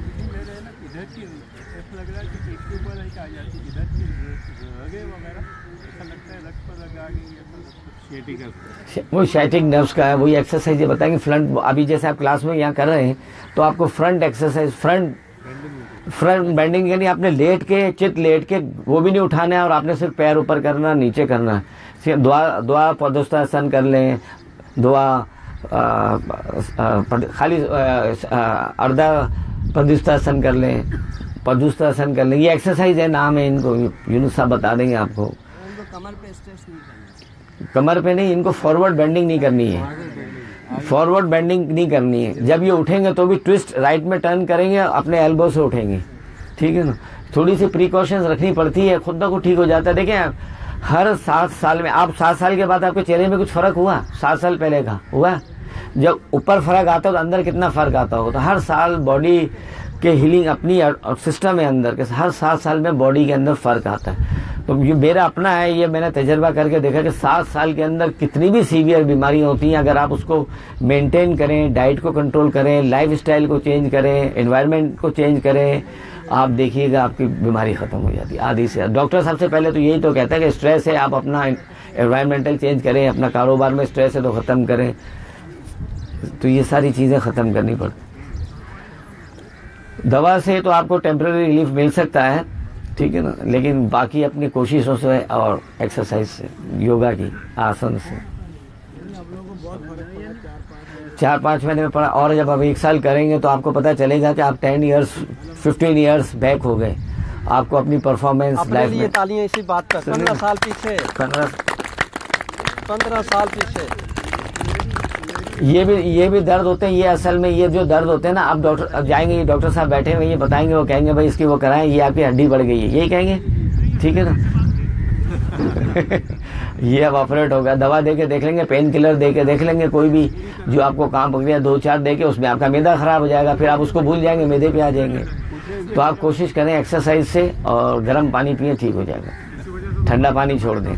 वो शैटिक नर्व्स का है, वही एक्सरसाइज ये बताएंगे। फ्रंट अभी जैसे आप क्लास में यहाँ कर रहे हैं तो आपको front exercise, front front bending यानी आपने लेट के चित लेट के वो भी नहीं उठाना है और आपने सिर्फ पैर ऊपर करना नीचे करना है। दुआ दुआ पदस्थासन कर लें, दुआ खाली अर्धा पदस्थासन कर लें, पदस्थासन कर लें, ये एक्सरसाइज है, नाम है इनको, यूनुस साहब बता देंगे आपको। कमर पे स्ट्रेस नहीं करना, कमर पे नहीं, इनको फॉरवर्ड बेंडिंग नहीं करनी है, फॉरवर्ड बेंडिंग नहीं करनी है। जब ये उठेंगे तो भी ट्विस्ट राइट में टर्न करेंगे, अपने एल्बो से उठेंगे, ठीक है ना। थोड़ी सी प्रिकॉशंस रखनी पड़ती है, खुद ब खुद ठीक हो जाता है। देखिए हर सात साल में, आप सात साल के बाद आपके चेहरे में कुछ फर्क हुआ? सात साल पहले का हुआ? जब ऊपर फर्क आता हो तो अंदर कितना फर्क आता हो? तो हर साल बॉडी के हीलिंग अपनी सिस्टम है अंदर के, हर सात साल में बॉडी के अंदर फर्क आता है। तो ये मेरा अपना है, ये मैंने तजर्बा करके देखा कि सात साल के अंदर कितनी भी सीवियर बीमारियां होती हैं, अगर आप उसको मेंटेन करें, डाइट को कंट्रोल करें, लाइफ स्टाइल को चेंज करें, एनवायरनमेंट को चेंज करें, आप देखिएगा आपकी बीमारी खत्म हो जाती है आधी से। डॉक्टर सबसे पहले तो यही तो कहता है कि स्ट्रेस है, आप अपना एनवायरमेंटल चेंज करें, अपना कारोबार में स्ट्रेस है तो ख़त्म करें। तो ये सारी चीज़ें ख़त्म करनी पड़ती। दवा से तो आपको टेम्पररी रिलीफ मिल सकता है, ठीक है ना, लेकिन बाकी अपनी कोशिशों से और एक्सरसाइज से, योगा की, आसन से चार पाँच महीने में पड़ा। और जब आप एक साल करेंगे तो आपको पता चलेगा कि आप ten years fifteen years back हो गए, आपको अपनी परफॉर्मेंस लाइफ में। तालियां इसी बात पर, पंद्रह साल पीछे, पंद्रह पंद्रह साल पीछे ये भी ये भी दर्द होते हैं। ये असल में ये जो दर्द होते हैं ना, अब डॉक्टर अब जाएंगे, ये डॉक्टर साहब बैठे हुए ये बताएंगे, वो कहेंगे भाई इसकी वो कराएं, ये आपकी हड्डी बढ़ गई है, यही कहेंगे, ठीक है ना। ये अब ऑपरेट होगा, दवा दे के देख लेंगे, पेन किलर दे के देख लेंगे, कोई भी जो आपको काम पकड़िया दो चार दे के, उसमें आपका मैदा खराब हो जाएगा, फिर आप उसको भूल जाएंगे, मैदे पे आ जाएंगे। तो आप कोशिश करें एक्सरसाइज से और गर्म पानी पिए, ठीक हो जाएगा, ठंडा पानी छोड़ दें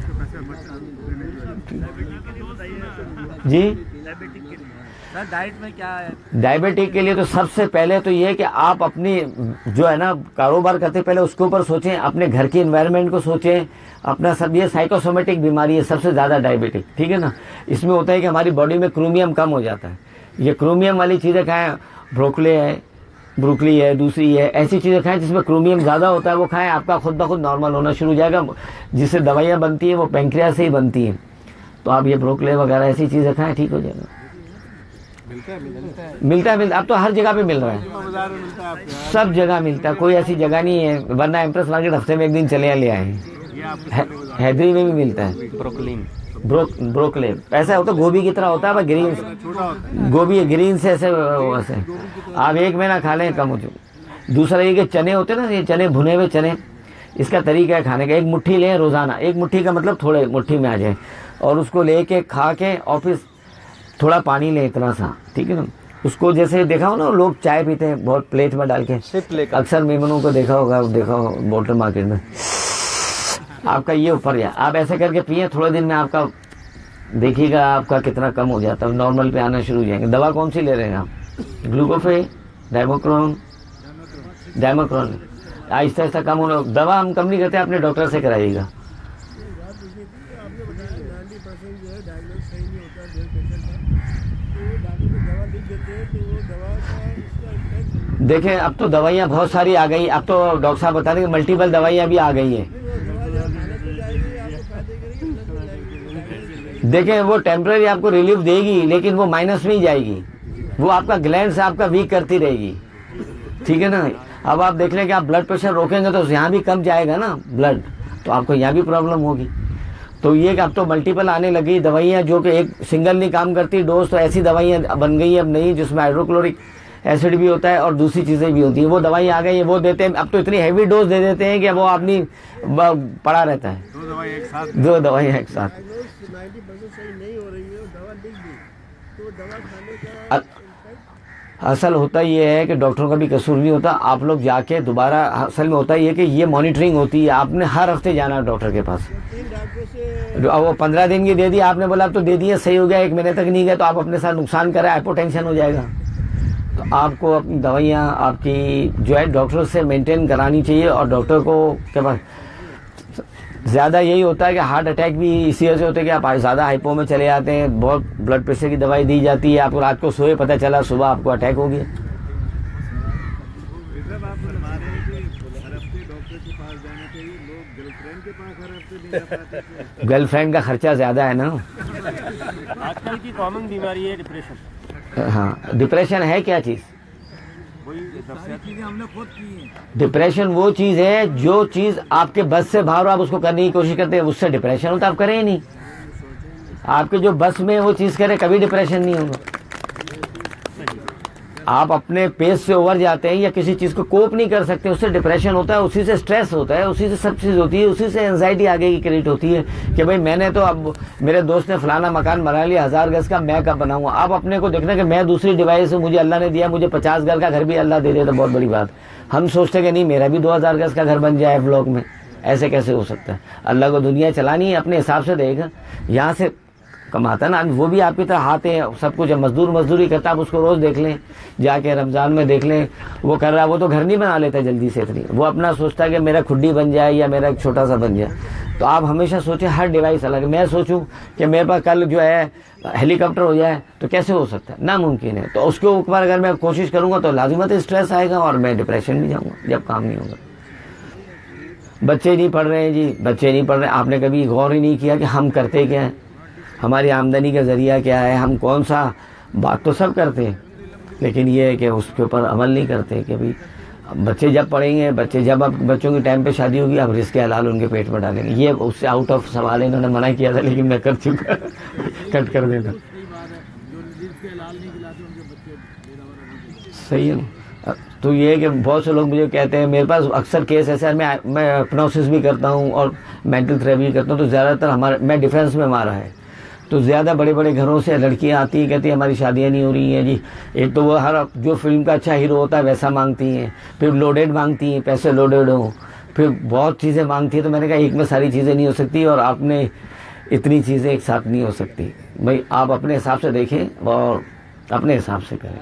जी। डाइट में क्या है? डायबिटिक के लिए तो सबसे पहले तो ये है कि आप अपनी जो है ना कारोबार करते पहले उसके ऊपर सोचें, अपने घर की एनवायरनमेंट को सोचें, अपना सब। ये साइकोसोमेटिक बीमारी है सबसे ज़्यादा डायबिटिक, ठीक है ना। इसमें होता है कि हमारी बॉडी में क्रोमियम कम हो जाता है। ये क्रोमियम वाली चीज़ें खाएं, ब्रोकले है, ब्रोकली है, दूसरी है, ऐसी चीज़ें खाएं जिसमें क्रोमियम ज़्यादा होता है, वो खाएं, आपका खुद ब खुद नॉर्मल होना शुरू हो जाएगा। जिससे दवाइयाँ बनती हैं वो पैंक्रियास से ही बनती हैं, तो आप ये ब्रोकले वगैरह ऐसी चीज़ें खाएं, ठीक हो जाएगा। मिलता है मिलता है मिलता है मिलता अब तो हर जगह पे मिल रहा है, सब जगह मिलता है, कोई ऐसी जगह नहीं है। वरना एम्प्रेस मार्केट हफ्ते में एक दिन चले ले आए, हैदरी में भी मिलता है ब्रोकलिन, ब्रो ब्रोकले ऐसा होता है, गोभी की तरह होता है, ग्रीन गोभी ग्रीन से ऐसे वैसे आप एक महीना खा लें कम हो जाए। दूसरा ये कि चने होते हैं ना, ये चने भुने हुए चने, इसका तरीका है खाने का, एक मुट्ठी लें रोजाना, एक मुट्ठी का मतलब थोड़े मुट्ठी में आ जाए, और उसको लेके खा के और फिर थोड़ा पानी लें इतना सा, ठीक है ना। उसको जैसे देखा हो ना लोग चाय पीते हैं बहुत प्लेट में डाल के, अक्सर मेमनों को देखा होगा, देखा हो बोटल मार्केट में, आपका ये ऊपर या आप ऐसे करके पिए, थोड़े दिन में आपका देखिएगा आपका कितना कम हो जाता है, नॉर्मल पे आना शुरू हो जाएंगे। दवा कौन सी ले रहे हैं आप? ग्लूकोफे, डायमोक्रोन, डायमोक्रोन आहिस्ता आहिस्ता कम होना। दवा हम कम नहीं करते, अपने डॉक्टर से कराइएगा। देखें अब तो दवाइयाँ बहुत सारी आ गई, अब तो डॉक्टर साहब बता देंगे मल्टीपल दवाइयाँ भी आ गई हैं। देखें वो टेम्पररी आपको रिलीफ देगी, लेकिन वो माइनस में ही जाएगी, वो आपका ग्लैंड से आपका वीक करती रहेगी, ठीक है ना। अब आप देख लें कि आप ब्लड प्रेशर रोकेंगे तो यहाँ भी कम जाएगा ना ब्लड, तो आपको यहाँ भी प्रॉब्लम होगी। तो ये कि अब तो मल्टीपल आने लगी दवाइयाँ, जो कि एक सिंगल नहीं काम करती डोज, तो ऐसी दवाइयाँ बन गई है अब नहीं, जिसमें हाइड्रोक्लोरिक एसिड भी होता है और दूसरी चीज़ें भी होती हैं, वो दवाई आ गई है, वो देते हैं। अब तो इतनी हैवी डोज दे देते हैं कि वो आदमी पड़ा रहता है, दो दवाई एक साथ दो दवाई एक साथ तो दवा खाने का अ- असल होता ये है कि डॉक्टरों का भी कसूर नहीं होता। आप लोग जाके दोबारा, असल में होता ये है कि ये मॉनिटरिंग होती है, आपने हर हफ्ते जाना है डॉक्टर के पास। तीन डॉक्टरों से अब वो पंद्रह दिन की दे दी आपने, बोला अब तो दे दिए, सही हो गया, एक महीने तक नहीं गया तो आप अपने साथ नुकसान कर रहे हैं, हाइपोटेंशन हो जाएगा। तो आपको अपनी दवाइयाँ आपकी जो है डॉक्टर से मेंटेन करानी चाहिए। और डॉक्टर को के पास ज़्यादा यही होता है कि हार्ट अटैक भी इसी वजह से होता है कि आप ज़्यादा हाइपो में चले जाते हैं, बहुत ब्लड प्रेशर की दवाई दी जाती है, आपको रात को सोए पता चला सुबह आपको अटैक हो गया। मतलब आप फरमा रहे हैं कि हर हफ्ते डॉक्टर के पास जाना चाहिए, लोग गर्लफ्रेंड के पास हर हफ्ते नहीं जा पाते। गर्लफ्रेंड का खर्चा ज़्यादा है ना। आजकल की कॉमन बीमारी है डिप्रेशन। हाँ, डिप्रेशन है क्या चीज़? वही चीजें हमने खुद की हैं। डिप्रेशन वो चीज़ है जो चीज़ आपके बस से बाहर हो, आप उसको करने की कोशिश करते हैं, उससे डिप्रेशन होता, आप करें ही नहीं। आपके जो बस में वो चीज़ करें, कभी डिप्रेशन नहीं होगा। आप अपने पेस से ओवर जाते हैं या किसी चीज़ को कोप नहीं कर सकते, उससे डिप्रेशन होता है, उसी से स्ट्रेस होता है, उसी से सब चीज़ होती है, उसी से एंजाइटी आगे की क्रिएट होती है कि भाई मैंने तो, अब मेरे दोस्त ने फलाना मकान बना लिया हज़ार गज का, मैं कब बनाऊंगा। आप अपने को देखना कि मैं दूसरी डिवाइस से, मुझे अल्लाह ने दिया, मुझे पचास गज का घर भी अल्लाह दे दे तो बहुत बड़ी बात। हम सोचते कि नहीं मेरा भी दो हज़ार गज का घर बन जाए ब्लॉक में, ऐसे कैसे हो सकता है? अल्लाह को दुनिया चलानी है, अपने हिसाब से देगा, यहाँ से कमाता ना, वो भी आपकी तरह हाथ है, सब कुछ है, मजदूर मजदूरी करता, आप उसको रोज देख लें, जाके रमजान में देख लें, वो कर रहा है, वो तो घर नहीं बना लेता जल्दी से इतनी, वो अपना सोचता है कि मेरा खुड्डी बन जाए या मेरा एक छोटा सा बन जाए। तो आप हमेशा सोचें हर डिवाइस अलग है। मैं सोचूं कि मेरे पास कल जो है हेलीकॉप्टर हो जाए तो कैसे हो सकता है? नामुमकिन है। तो उसके ऊपर अगर मैं कोशिश करूंगा तो लाजिमत स्ट्रेस आएगा और मैं डिप्रेशन में जाऊंगा जब काम नहीं होगा। बच्चे नहीं पढ़ रहे हैं जी, बच्चे नहीं पढ़ रहे, आपने कभी गौर ही नहीं किया कि हम करते क्या हैं, हमारी आमदनी का ज़रिया क्या है, हम कौन सा, बात तो सब करते हैं लेकिन ये है कि उसके ऊपर अमल नहीं करते कि भाई बच्चे जब पढ़ेंगे, बच्चे जब अब बच्चों की टाइम पे शादी होगी, अब रिस्क हलाल उनके पेट में डालेंगे। ये उससे आउट ऑफ सवाल है, इन्होंने मना किया था लेकिन मैं कर चुका कट कर देना। सही है ना। तो ये है कि बहुत से लोग मुझे कहते हैं, मेरे पास अक्सर केस ऐसे, मैं मैं हिप्नोसिस भी करता हूँ और मेंटल थेरेपी करता हूँ। तो ज़्यादातर हमारे, मैं डिफेंस में मारा है, तो ज़्यादा बड़े बड़े घरों से लड़कियां आती हैं, कहती हैं हमारी शादियां नहीं हो रही हैं जी। एक तो वो हर जो फिल्म का अच्छा हीरो होता है वैसा मांगती हैं, फिर लोडेड मांगती हैं, पैसे लोडेड हो, फिर बहुत चीज़ें मांगती हैं। तो मैंने कहा एक में सारी चीज़ें नहीं हो सकती और आपने इतनी चीज़ें एक साथ नहीं हो सकती। भाई आप अपने हिसाब से देखें और अपने हिसाब से करें।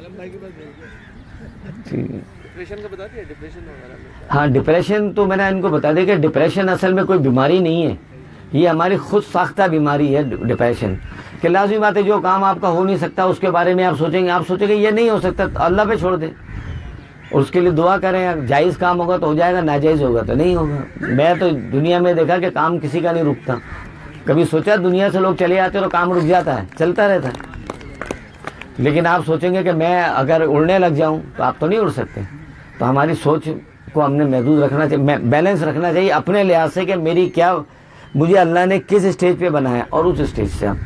डिप्रेशन का बता दिया, डिप्रेशन वगैरह। हाँ, डिप्रेशन तो मैंने इनको बता दिया कि डिप्रेशन असल में कोई बीमारी नहीं है, ये हमारी खुद साख्ता बीमारी है डिप्रेशन। कि लाजमी बात है जो काम आपका हो नहीं सकता उसके बारे में आप सोचेंगे, आप सोचेंगे ये नहीं हो सकता तो अल्लाह पे छोड़ दें, उसके लिए दुआ करें। जायज़ काम होगा तो हो जाएगा, नाजायज़ होगा तो नहीं होगा। मैं तो दुनिया में देखा कि काम किसी का नहीं रुकता। कभी सोचा दुनिया से लोग चले जाते तो काम रुक जाता है, चलता रहता है। लेकिन आप सोचेंगे कि मैं अगर उड़ने लग जाऊं तो आप तो नहीं उड़ सकते। तो हमारी सोच को हमने महदूद रखना चाहिए, बैलेंस रखना चाहिए अपने लिहाज से कि मेरी क्या, मुझे अल्लाह ने किस स्टेज पे बनाया और उस स्टेज से आप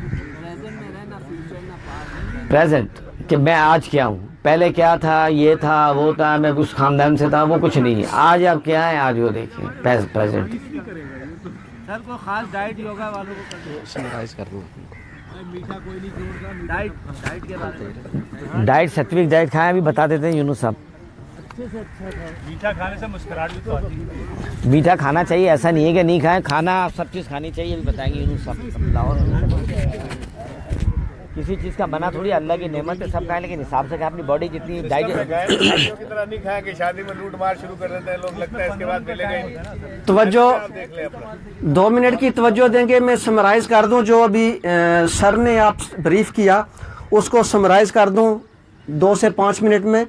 प्रेजेंट कि मैं आज क्या हूँ, पहले क्या था, ये था, वो था, मैं उस खानदान से था, वो कुछ नहीं है। आज आप क्या है, आज वो देखिए प्रेजेंट। सर को खास डाइट योगा वालों को समराइज कर दूं, मीठा कोई नहीं छोड़ता। डाइट डाइट के बारे में, डाइट सात्विक डाइट खाएं, अभी बता देते हैं यूनुस साहब। मीठा खाने से मुस्कुराहट भी तो आती है। मीठा खाना चाहिए, ऐसा नहीं है कि नहीं खाएं, खाना सब चीज़ खानी चाहिए, अभी बताएंगे यूनुस साहब। लाहौर किसी चीज़ का बना थोड़ी, अल्लाह की नेमत है, सब खाएं लेकिन हिसाब से खाएं। अपनी बॉडी जितनी डाइट की तरह नहीं खाएं कि शादी में लूट मार शुरू कर देते हैं लोग, लगता है इसके बाद मिलेगा। तवज्जो दो मिनट की तवज्जो देंगे, मैं समराइज कर दूं जो अभी आ, सर ने आप ब्रीफ किया उसको समराइज कर दूं दो से पाँच मिनट में।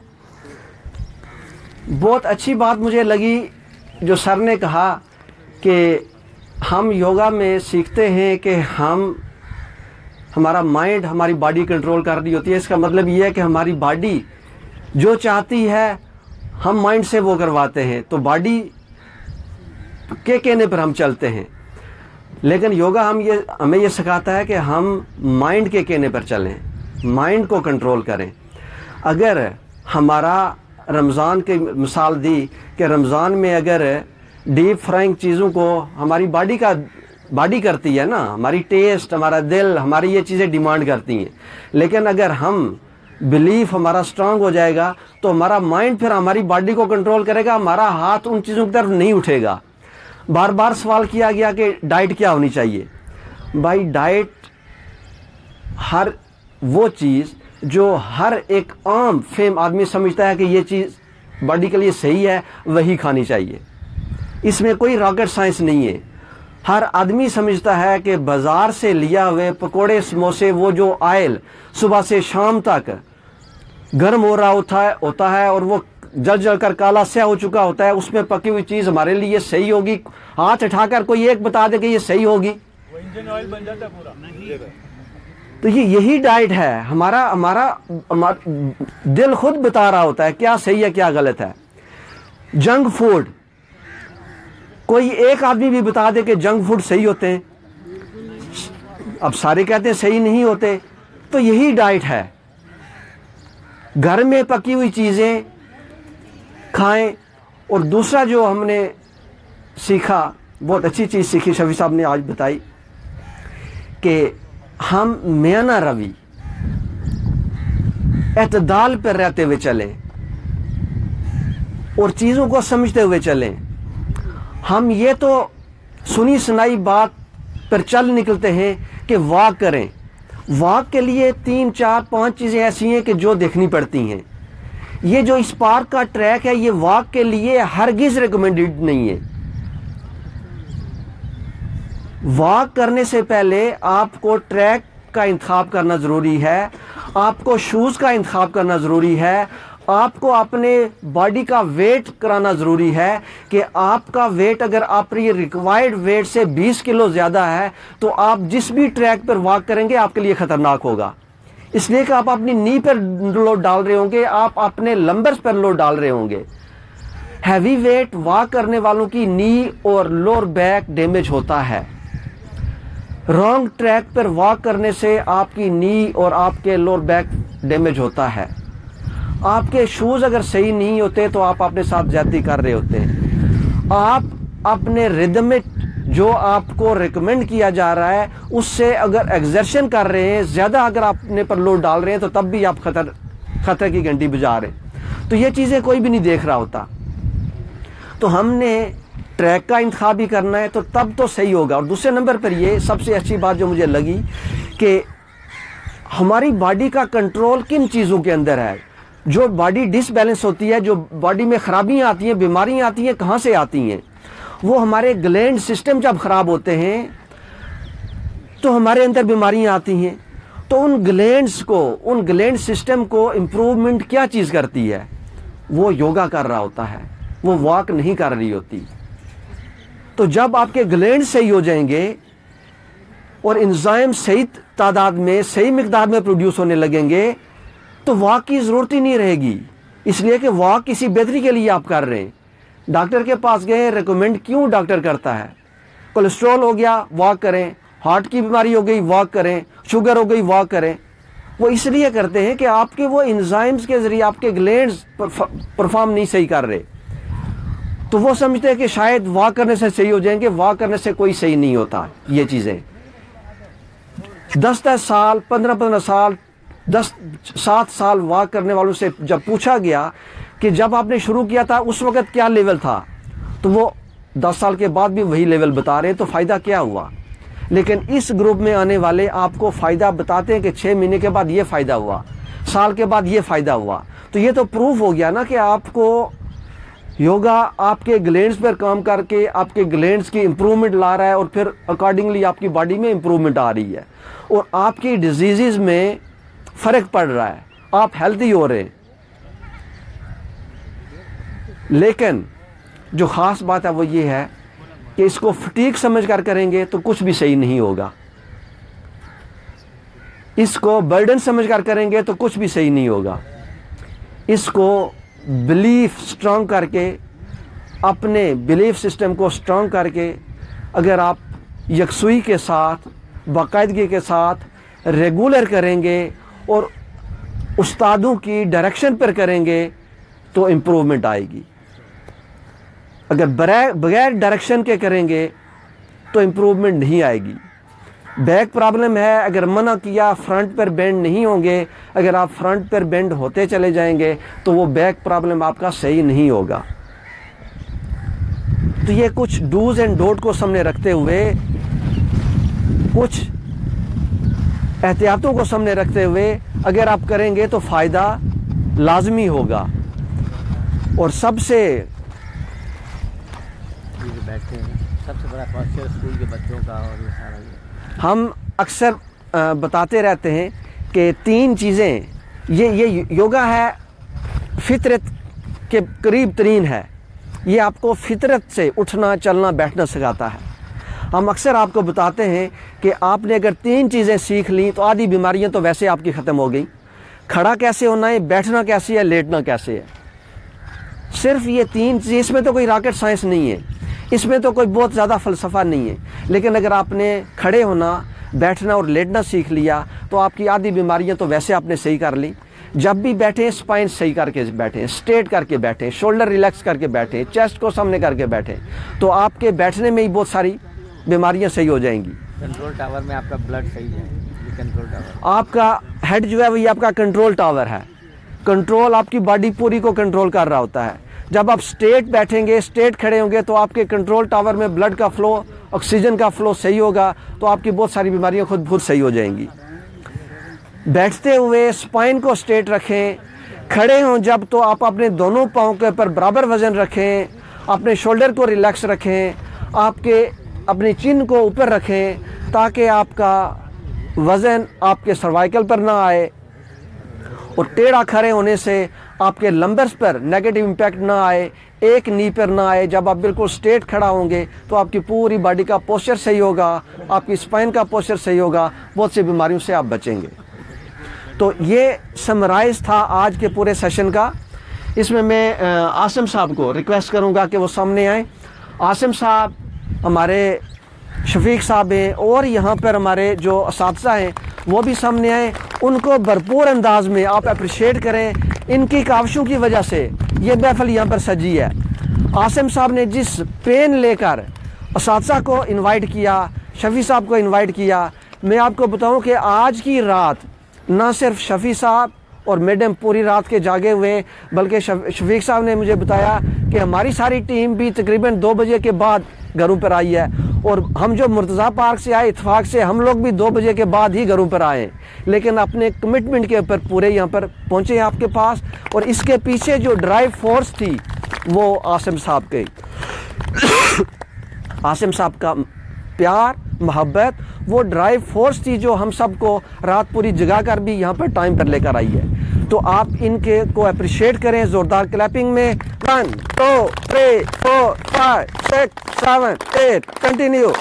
बहुत अच्छी बात मुझे लगी जो सर ने कहा कि हम योगा में सीखते हैं कि हम, हमारा माइंड हमारी बॉडी कंट्रोल कर रही होती है। इसका मतलब ये है कि हमारी बॉडी जो चाहती है हम माइंड से वो करवाते हैं, तो बॉडी के कहने पर हम चलते हैं। लेकिन योगा हम ये हमें ये सिखाता है कि हम माइंड के कहने पर चलें, माइंड को कंट्रोल करें। अगर हमारा रमज़ान की मिसाल दी कि रमज़ान में अगर डीप फ्राइंग चीज़ों को हमारी बॉडी का बॉडी करती है ना, हमारी टेस्ट, हमारा दिल, हमारी ये चीज़ें डिमांड करती हैं। लेकिन अगर हम बिलीफ हमारा स्ट्रांग हो जाएगा तो हमारा माइंड फिर हमारी बॉडी को कंट्रोल करेगा, हमारा हाथ उन चीज़ों की तरफ नहीं उठेगा। बार बार सवाल किया गया कि डाइट क्या होनी चाहिए। भाई डाइट हर वो चीज़ जो हर एक आम फेम आदमी समझता है कि ये चीज़ बॉडी के लिए सही है, वही खानी चाहिए। इसमें कोई रॉकेट साइंस नहीं है। हर आदमी समझता है कि बाजार से लिया हुए पकोड़े समोसे, वो जो ऑयल सुबह से शाम तक गर्म हो रहा होता है होता है और वो जल जल कर काला स्याह हो चुका होता है, उसमें पकी हुई चीज़ हमारे लिए सही होगी। हाथ उठाकर कोई एक बता दे कि ये सही होगी, वो इंजन ऑयल बन जाता है पूरा। तो ये यही डाइट है। हमारा हमारा हमारा दिल खुद बता रहा होता है क्या सही है क्या गलत है। जंक फूड, कोई एक आदमी भी बता दे कि जंक फूड सही होते हैं, अब सारे कहते हैं सही नहीं होते। तो यही डाइट है, घर में पकी हुई चीज़ें खाएं। और दूसरा जो हमने सीखा, बहुत अच्छी चीज़ सीखी शफी साहब ने आज बताई, कि हम मियाना रवि एतदाल पर रहते हुए चलें और चीज़ों को समझते हुए चलें। हम ये तो सुनी सुनाई बात पर चल निकलते हैं कि वॉक करें। वॉक के लिए तीन चार पांच चीज़ें ऐसी हैं कि जो देखनी पड़ती हैं। ये जो इस पार्क का ट्रैक है, ये वॉक के लिए हरगिज रिकमेंडेड नहीं है। वॉक करने से पहले आपको ट्रैक का इंतखाब करना ज़रूरी है, आपको शूज़ का इंतखाब करना ज़रूरी है, आपको अपने बॉडी का वेट कराना ज़रूरी है कि आपका वेट अगर आपकी रिक्वायर्ड वेट से बीस किलो ज़्यादा है तो आप जिस भी ट्रैक पर वॉक करेंगे आपके लिए ख़तरनाक होगा। इसलिए कि आप अपनी नी पर लोड डाल रहे होंगे, आप अपने लंबर्स पर लोड डाल रहे होंगे। हैवी वेट वॉक करने वालों की नी और लोअर बैक डैमेज होता है। रॉन्ग ट्रैक पर वॉक करने से आपकी नी और आपके लोअर बैक डैमेज होता है। आपके शूज़ अगर सही नहीं होते तो आप अपने साथ ज्यादती कर रहे होते हैं। आप अपने रिदम में जो आपको रिकमेंड किया जा रहा है उससे अगर एक्सर्शन कर रहे हैं, ज़्यादा अगर अपने पर लोड डाल रहे हैं, तो तब भी आप खतर खतरे की घंटी बजा रहे हैं। तो ये चीज़ें कोई भी नहीं देख रहा होता। तो हमने ट्रैक का इंतखाब भी करना है, तो तब तो सही होगा। और दूसरे नंबर पर ये सबसे अच्छी बात जो मुझे लगी कि हमारी बॉडी का कंट्रोल किन चीज़ों के अंदर है। जो बॉडी डिसबैलेंस होती है, जो बॉडी में खराबियां आती हैं, बीमारियां आती हैं, कहाँ से आती हैं? वो हमारे ग्लैंड सिस्टम जब खराब होते हैं तो हमारे अंदर बीमारियां आती हैं। तो उन ग्लैंड्स को, उन ग्लैंड सिस्टम को इम्प्रूवमेंट क्या चीज़ करती है? वो योगा कर रहा होता है, वो वॉक नहीं कर रही होती। तो जब आपके ग्लैंड सही हो जाएंगे और एंजाइम सही तादाद में, सही मिकदार में प्रोड्यूस होने लगेंगे, तो वॉक की ज़रूरत ही नहीं रहेगी। इसलिए कि वॉक किसी बेहतरी के लिए आप कर रहे हैं। डॉक्टर के पास गए, रिकमेंड क्यों डॉक्टर करता है? कोलेस्ट्रॉल हो गया, वॉक करें। हार्ट की बीमारी हो गई, वॉक करें। शुगर हो गई, वॉक करें। वो इसलिए करते हैं कि आपके वो एंजाइम्स के जरिए आपके ग्लैंड्स परफॉर्म नहीं सही कर रहे। तो वो समझते हैं कि शायद वॉक करने से सही हो जाएंगे। वॉक करने से कोई सही नहीं होता। ये चीज़ें दस दस साल, पंद्रह पंद्रह साल, दस सात साल वॉक करने वालों से जब पूछा गया कि जब आपने शुरू किया था उस वक्त क्या लेवल था, तो वो दस साल के बाद भी वही लेवल बता रहे हैं। तो फ़ायदा क्या हुआ? लेकिन इस ग्रुप में आने वाले आपको फ़ायदा बताते हैं कि छः महीने के बाद ये फ़ायदा हुआ, साल के बाद ये फ़ायदा हुआ। तो ये तो प्रूफ हो गया ना कि आपको योगा आपके ग्लैंड्स पर काम करके आपके ग्लैंड्स की इम्प्रूवमेंट ला रहा है और फिर अकॉर्डिंगली आपकी बॉडी में इम्प्रूवमेंट आ रही है और आपकी डिजीज़ में फ़र्क पड़ रहा है, आप हेल्दी हो रहे हैं। लेकिन जो ख़ास बात है वो ये है कि इसको फटीक समझ कर करेंगे तो कुछ भी सही नहीं होगा। इसको बर्डन समझ कर करेंगे तो कुछ भी सही नहीं होगा। इसको बिलीफ स्ट्रांग करके, अपने बिलीफ सिस्टम को स्ट्रांग करके, अगर आप यकसुई के साथ, बाकायदगी के साथ रेगुलर करेंगे और उस्तादों की डायरेक्शन पर करेंगे तो इम्प्रूवमेंट आएगी। अगर बगैर डायरेक्शन के करेंगे तो इम्प्रूवमेंट नहीं आएगी। बैक प्रॉब्लम है, अगर मना किया फ्रंट पर बेंड नहीं होंगे, अगर आप फ्रंट पर बेंड होते चले जाएंगे तो वो बैक प्रॉब्लम आपका सही नहीं होगा। तो ये कुछ डूज एंड डोंट को सामने रखते हुए, कुछ एहतियातों को सामने रखते हुए अगर आप करेंगे तो फ़ायदा लाजमी होगा। और सबसे बैठते हैं सबसे बड़ा पॉस्चर स्कूल के बच्चों का और ये सारा ये हम अक्सर अ, बताते रहते हैं कि तीन चीज़ें, ये ये योगा है फितरत के करीब तरीन है। ये आपको फितरत से उठना चलना बैठना सिखाता है। हम अक्सर आपको बताते हैं कि आपने अगर तीन चीज़ें सीख ली तो आधी बीमारियां तो वैसे आपकी ख़त्म हो गई। खड़ा कैसे होना है, बैठना कैसे है, लेटना कैसे है, सिर्फ ये तीन चीज़, इसमें तो कोई रॉकेट साइंस नहीं है, इसमें तो कोई बहुत ज़्यादा फ़लसफ़ा नहीं है। लेकिन अगर आपने खड़े होना, बैठना और लेटना सीख लिया तो आपकी आधी बीमारियां तो वैसे आपने सही कर ली। जब भी बैठें स्पाइन सही करके बैठें, स्ट्रेट करके बैठें, शोल्डर रिलैक्स करके बैठें, चेस्ट को सामने करके बैठें, तो आपके बैठने में ही बहुत सारी बीमारियां सही हो जाएंगी। कंट्रोल टावर में आपका ब्लड सही है, ये कंट्रोल टावर आपका हेड जो है वही आपका कंट्रोल टावर है। कंट्रोल आपकी बॉडी पूरी को कंट्रोल कर रहा होता है। जब आप स्ट्रेट बैठेंगे, स्ट्रेट खड़े होंगे तो आपके कंट्रोल टावर में ब्लड का फ्लो, ऑक्सीजन का फ्लो सही होगा, तो आपकी बहुत सारी बीमारियां खुद खुद सही हो जाएंगी। बैठते हुए स्पाइन को स्ट्रेट रखें। खड़े हों जब तो आप अपने दोनों पाँव के ऊपर बराबर वजन रखें, अपने शोल्डर को रिलैक्स रखें, आपके अपनी चिन को ऊपर रखें ताकि आपका वज़न आपके सर्वाइकल पर ना आए और टेढ़ा खड़े होने से आपके लंबर्स पर नेगेटिव इम्पैक्ट ना आए, एक नी पर ना आए। जब आप बिल्कुल स्ट्रेट खड़ा होंगे तो आपकी पूरी बॉडी का पोस्चर सही होगा, आपकी स्पाइन का पोस्चर सही होगा, बहुत सी बीमारियों से आप बचेंगे। तो ये समराइज था आज के पूरे सेशन का। इसमें मैं आसिम साहब को रिक्वेस्ट करूंगा कि वो सामने आए। आसिम साहब हमारे शफीक साहब हैं और यहाँ पर हमारे जो असातिज़ा हैं वो भी सामने आए। उनको भरपूर अंदाज में आप अप्रिशिएट करें। इनकी काविशों की वजह से ये महफिल यहाँ पर सजी है। आसिम साहब ने जिस पेन लेकर असातिज़ा को इनवाइट किया, शफी साहब को इनवाइट किया, मैं आपको बताऊं कि आज की रात ना सिर्फ शफी साहब और मैडम पूरी रात के जागे हुए, बल्कि शफीक साहब ने मुझे बताया कि हमारी सारी टीम भी तकरीबन दो बजे के बाद घरों पर आई है। और हम जो मुर्तज़ा पार्क से आए इत्तेफाक से हम लोग भी दो बजे के बाद ही घरों पर आए, लेकिन अपने कमिटमेंट के ऊपर पूरे यहाँ पर पहुँचे हैं आपके पास। और इसके पीछे जो ड्राइव फोर्स थी वो आसिम साहब के आसिम साहब का प्यार मोहब्बत वो ड्राइव फोर्स थी जो हम सबको रात पूरी जगा कर भी यहाँ पर टाइम पर लेकर आई है। तो आप इनके को अप्रिशिएट करें ज़ोरदार क्लैपिंग में। One two three four five six seven eight continue.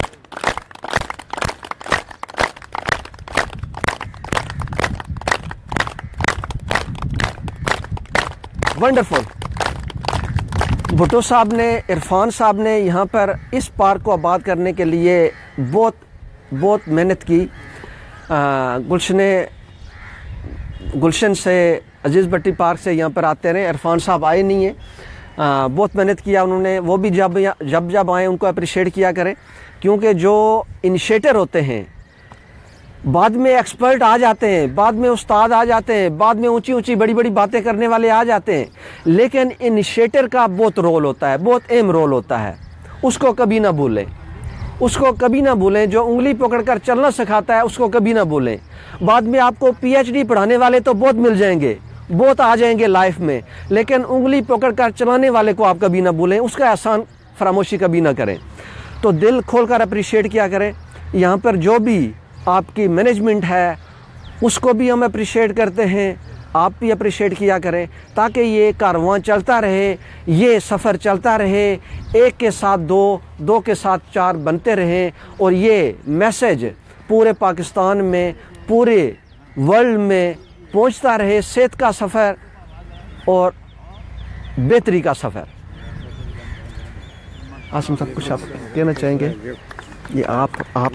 Wonderful. Bhutto साहब ने, इरफान साहब ने यहाँ पर इस पार्क को आबाद करने के लिए बहुत बहुत मेहनत की। गुलशन गुलशन से अजीज़ भट्टी पार्क से यहाँ पर आते रहे। इरफान साहब आए नहीं हैं, बहुत मेहनत किया उन्होंने। वो भी जब जब जब आए उनको अप्रिशिएट किया करें, क्योंकि जो इनिशिएटर होते हैं बाद में एक्सपर्ट आ जाते हैं, बाद में उस्ताद आ जाते हैं, बाद में ऊंची ऊंची बड़ी बड़ी बातें करने वाले आ जाते हैं, लेकिन इनिशिएटर का बहुत रोल होता है, बहुत अहम रोल होता है। उसको कभी ना भूलें, उसको कभी ना भूलें। जो उंगली पकड़कर चलना सिखाता है उसको कभी ना भूलें। बाद में आपको पीएचडी पढ़ाने वाले तो बहुत मिल जाएंगे, बहुत आ जाएंगे लाइफ में, लेकिन उंगली पकड़कर चलाने वाले को आप कभी ना भूलें, उसका एहसान फरामोशी कभी ना करें। तो दिल खोलकर अप्रिशिएट किया करें। यहाँ पर जो भी आपकी मैनेजमेंट है उसको भी हम अप्रिशिएट करते हैं, आप भी अप्रिशिएट किया करें, ताकि ये कारवां चलता रहे, ये सफ़र चलता रहे, एक के साथ दो, दो के साथ चार बनते रहें और ये मैसेज पूरे पाकिस्तान में, पूरे वर्ल्ड में पहुंचता रहे। सेहत का सफ़र और बेहतरी का सफ़र। आसिम साहब कुछ आप कहना चाहेंगे? ये आप आप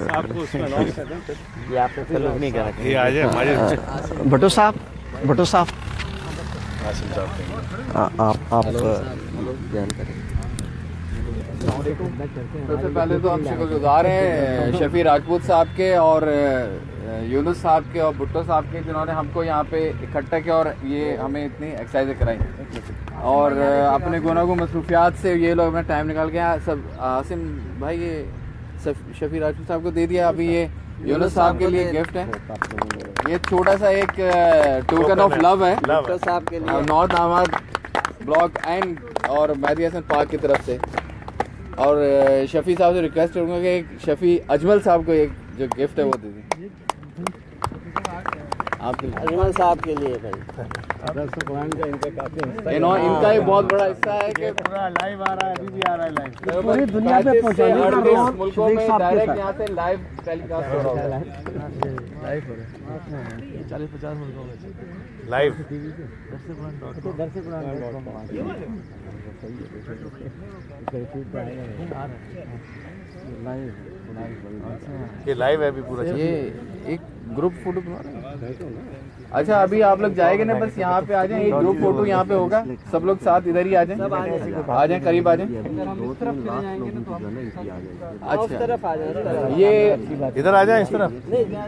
ये आपको फॉलो नहीं कर रखे। भट्टो साहब भट्टो साहब आप आप बयान करें। सबसे पहले तो हम शुक्रगुजार हैं शफी राजपूत साहब के और यूनुस साहब के और भुट्टो साहब के, जिन्होंने हमको यहाँ पे इकट्ठा किया और ये हमें इतनी एक्सरसाइज कराई। और अपने गुनाह मसरूफियात से ये लोग अपना टाइम निकाल के यहाँ सब आसिम भाई ये शफी राजपूत साहब को दे दिया। अभी ये यूनुस साहब के लिए गिफ्ट है, ये छोटा सा एक टोकन ऑफ लव है साहब के लिए नॉर्थ अहमद ब्लॉक एंड और मेहदी हसन पार्क की तरफ से। और शफी साहब से रिक्वेस्ट करूँगा कि एक शफी अजमल साहब को एक जो गिफ्ट है वो दे दीजिए आपके लिए। अजमल साहब के लिए भाई इन्होंने इनका एक बहुत बड़ा हिस्सा है कि पूरा लाइव आ रहा है, अभी भी आ रहा है लाइव, पूरी दुनिया पे पहुंचाने का रोल मुल्कों में डायरेक्ट यहाँ से लाइव टेलीकास्ट हो रहा है। लाइव हो रहा है चालीस पचास मुल्कों में लाइव ये लाइव है अभी पूरा। ये एक ग्रुप फोटो बना रहे हैं। अच्छा अभी आप लोग जाएंगे ना, बस यहाँ पे आ जाएं, एक ग्रुप फोटो यहाँ पे होगा, सब लोग साथ इधर ही आ जाएं, आ जाएं करीब आ जाएं। अच्छा ये इधर आ जाए, इस तरफ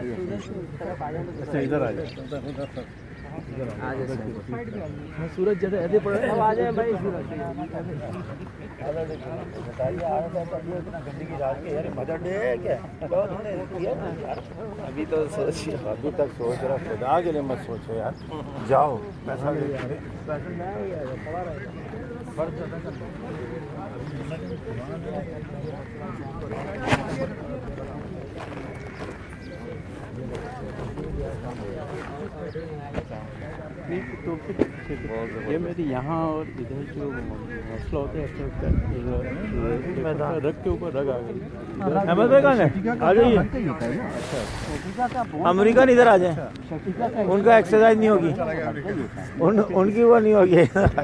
इधर आ जाए। सूरज ज्यादा ऐसे पड़ रहा है, आ जाए भाई अभी तो सोच अभी तक सोच रहा, खुदा के लिए मत सोचो यार, जाओ पैसा तो ये मेरी यहाँ और इधर जो मसला होता है रग के ऊपर रग आ गई। अहमद भाई कहाँ है? आ जाइए, अमेरिकन इधर आ जाए, उनका एक्सरसाइज नहीं होगी, उन, उनकी वो नहीं होगी।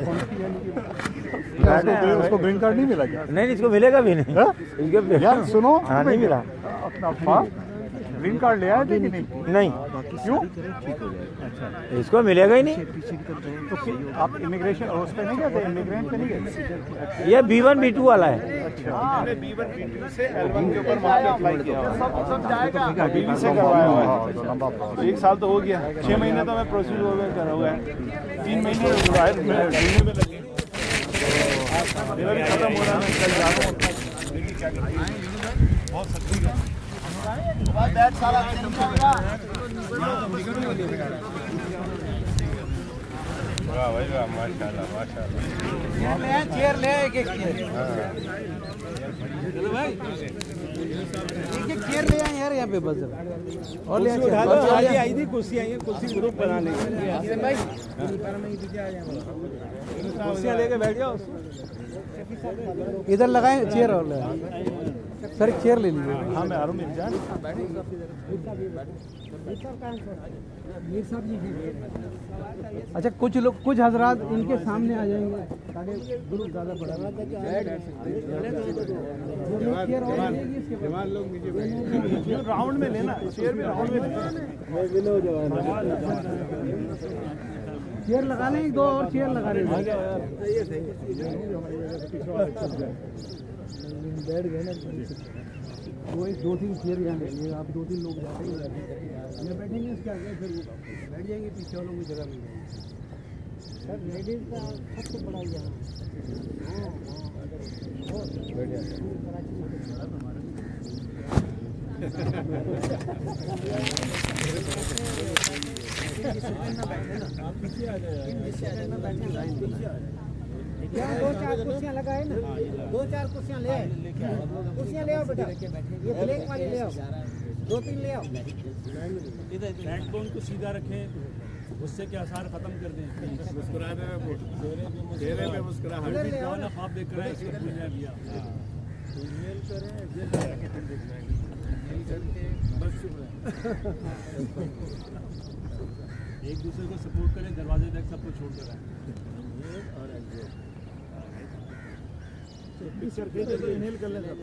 उसको ग्रीन कार्ड नहीं मिला क्या? नहीं इसको मिलेगा भी नहीं यार सुनो, हाँ नहीं मिला। ग्रीन कार्ड ले आए थे कि नहीं? नहीं क्यों? इसको मिलेगा ही नहीं। तो आप इमिग्रेशन उस पे नहीं गए, इमिग्रेंट पे नहीं गए? ये बी वन बी टू वाला है। अच्छा बी वन बी टू से एल वन के ऊपर मामला अप्लाई किया सब सब जाएगा, बीवी से करवाया हुआ है। एक साल तो हो गया, छह महीने तो मैं प्रोसीड हो गया कर हुआ है, तीन महीने ढूंढने में लगे, मेरा भी खत्म हो रहा है, मैं कल जा रहा हूँ। बहुत सख्ती है वाह भाई वाह, माशाल्लाह माशाल्लाह। चेयर ले एक एक चलो भाई एक एक चेयर ले आए यार यहाँ पे बस और ले आए। आई थी कुर्सी आई है, कुर्सी ग्रुप बना लेंगे भाई, कुर्सियाँ लेके बैठ जाओ, इधर लगाए चेयर और ले सर एक चेयर ले लीजिए। हाँ मैं आ रहा हूँ, मिल जाए। अच्छा कुछ लोग कुछ हजरात इनके सामने आ जाएंगे ताकि ग्रुप ज़्यादा बड़ा राउंड में लेना, चेयर भी राउंड में चेयर लगा लें, दो और चेयर लगा लें। बैठ गए ना, वो एक दो तीन चेयर यहाँ ले लिए, आप दो तीन लोग जाते हैं यहाँ बैठेंगे, इसके आगे फिर बैठ जाएंगे, पीछे वालों की जगह मिल जाएगी। सर लेडीज का सबसे बड़ा यहाँ क्या दो चार कुर्सियाँ लगाए ना, दो चार कुर्सियाँ ले आए, कुर्सियाँ ले आओ बेटा, ये ब्लैक वाली ले आओ, दो तीन ले आओ। बैकबोन को सीधा रखें, उससे क्या आसार खत्म कर दें, मुस्कुराने में चेहरे में मुस्कुराहट, ख्वाब देख कर इसको दुनिया दिया मेल करें, बस एक दूसरे को सपोर्ट करें, दरवाजे तक सबको छोड़ कर आए। इनहेल कर लेना,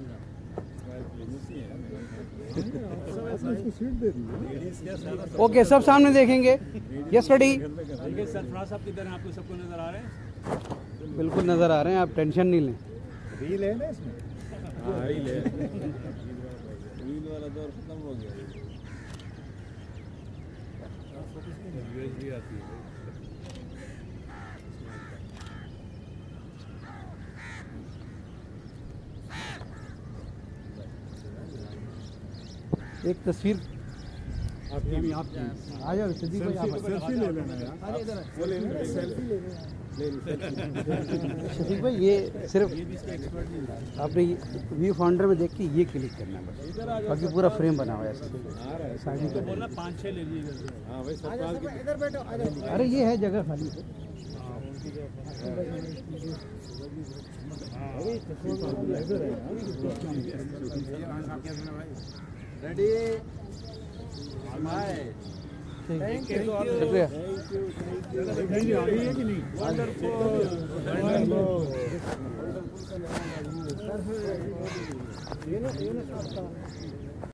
ओके सब सामने देखेंगे, यस रेडी। सरफराज साहब किधर हैं, आपको सबको नजर आ रहे हैं? बिल्कुल नजर आ रहे हैं, आप टेंशन नहीं लें। रील है ना इसमें? हाँ रील है, रील वाला दौर खत्म हो गया। यूएसबी आती है। एक तस्वीर आपकी आप आ जाओ सिद्दीक भाई, आप सेल्फी ले लेना यार, वो ले लेना, सेल्फी ले लेना। शफीक भाई ये सिर्फ आपने व्यू फाउंडर में देख के ये क्लिक करना है बस, बाकी पूरा फ्रेम बना हुआ है इसका। तो बोला पाँच छः ले लीजिएगा। हाँ भाई सतपाल की इधर बैठो, अरे ये है जगह खाली है। Ready smile. शुक्रिया। आ गई है कि नहीं? वंडरफुल।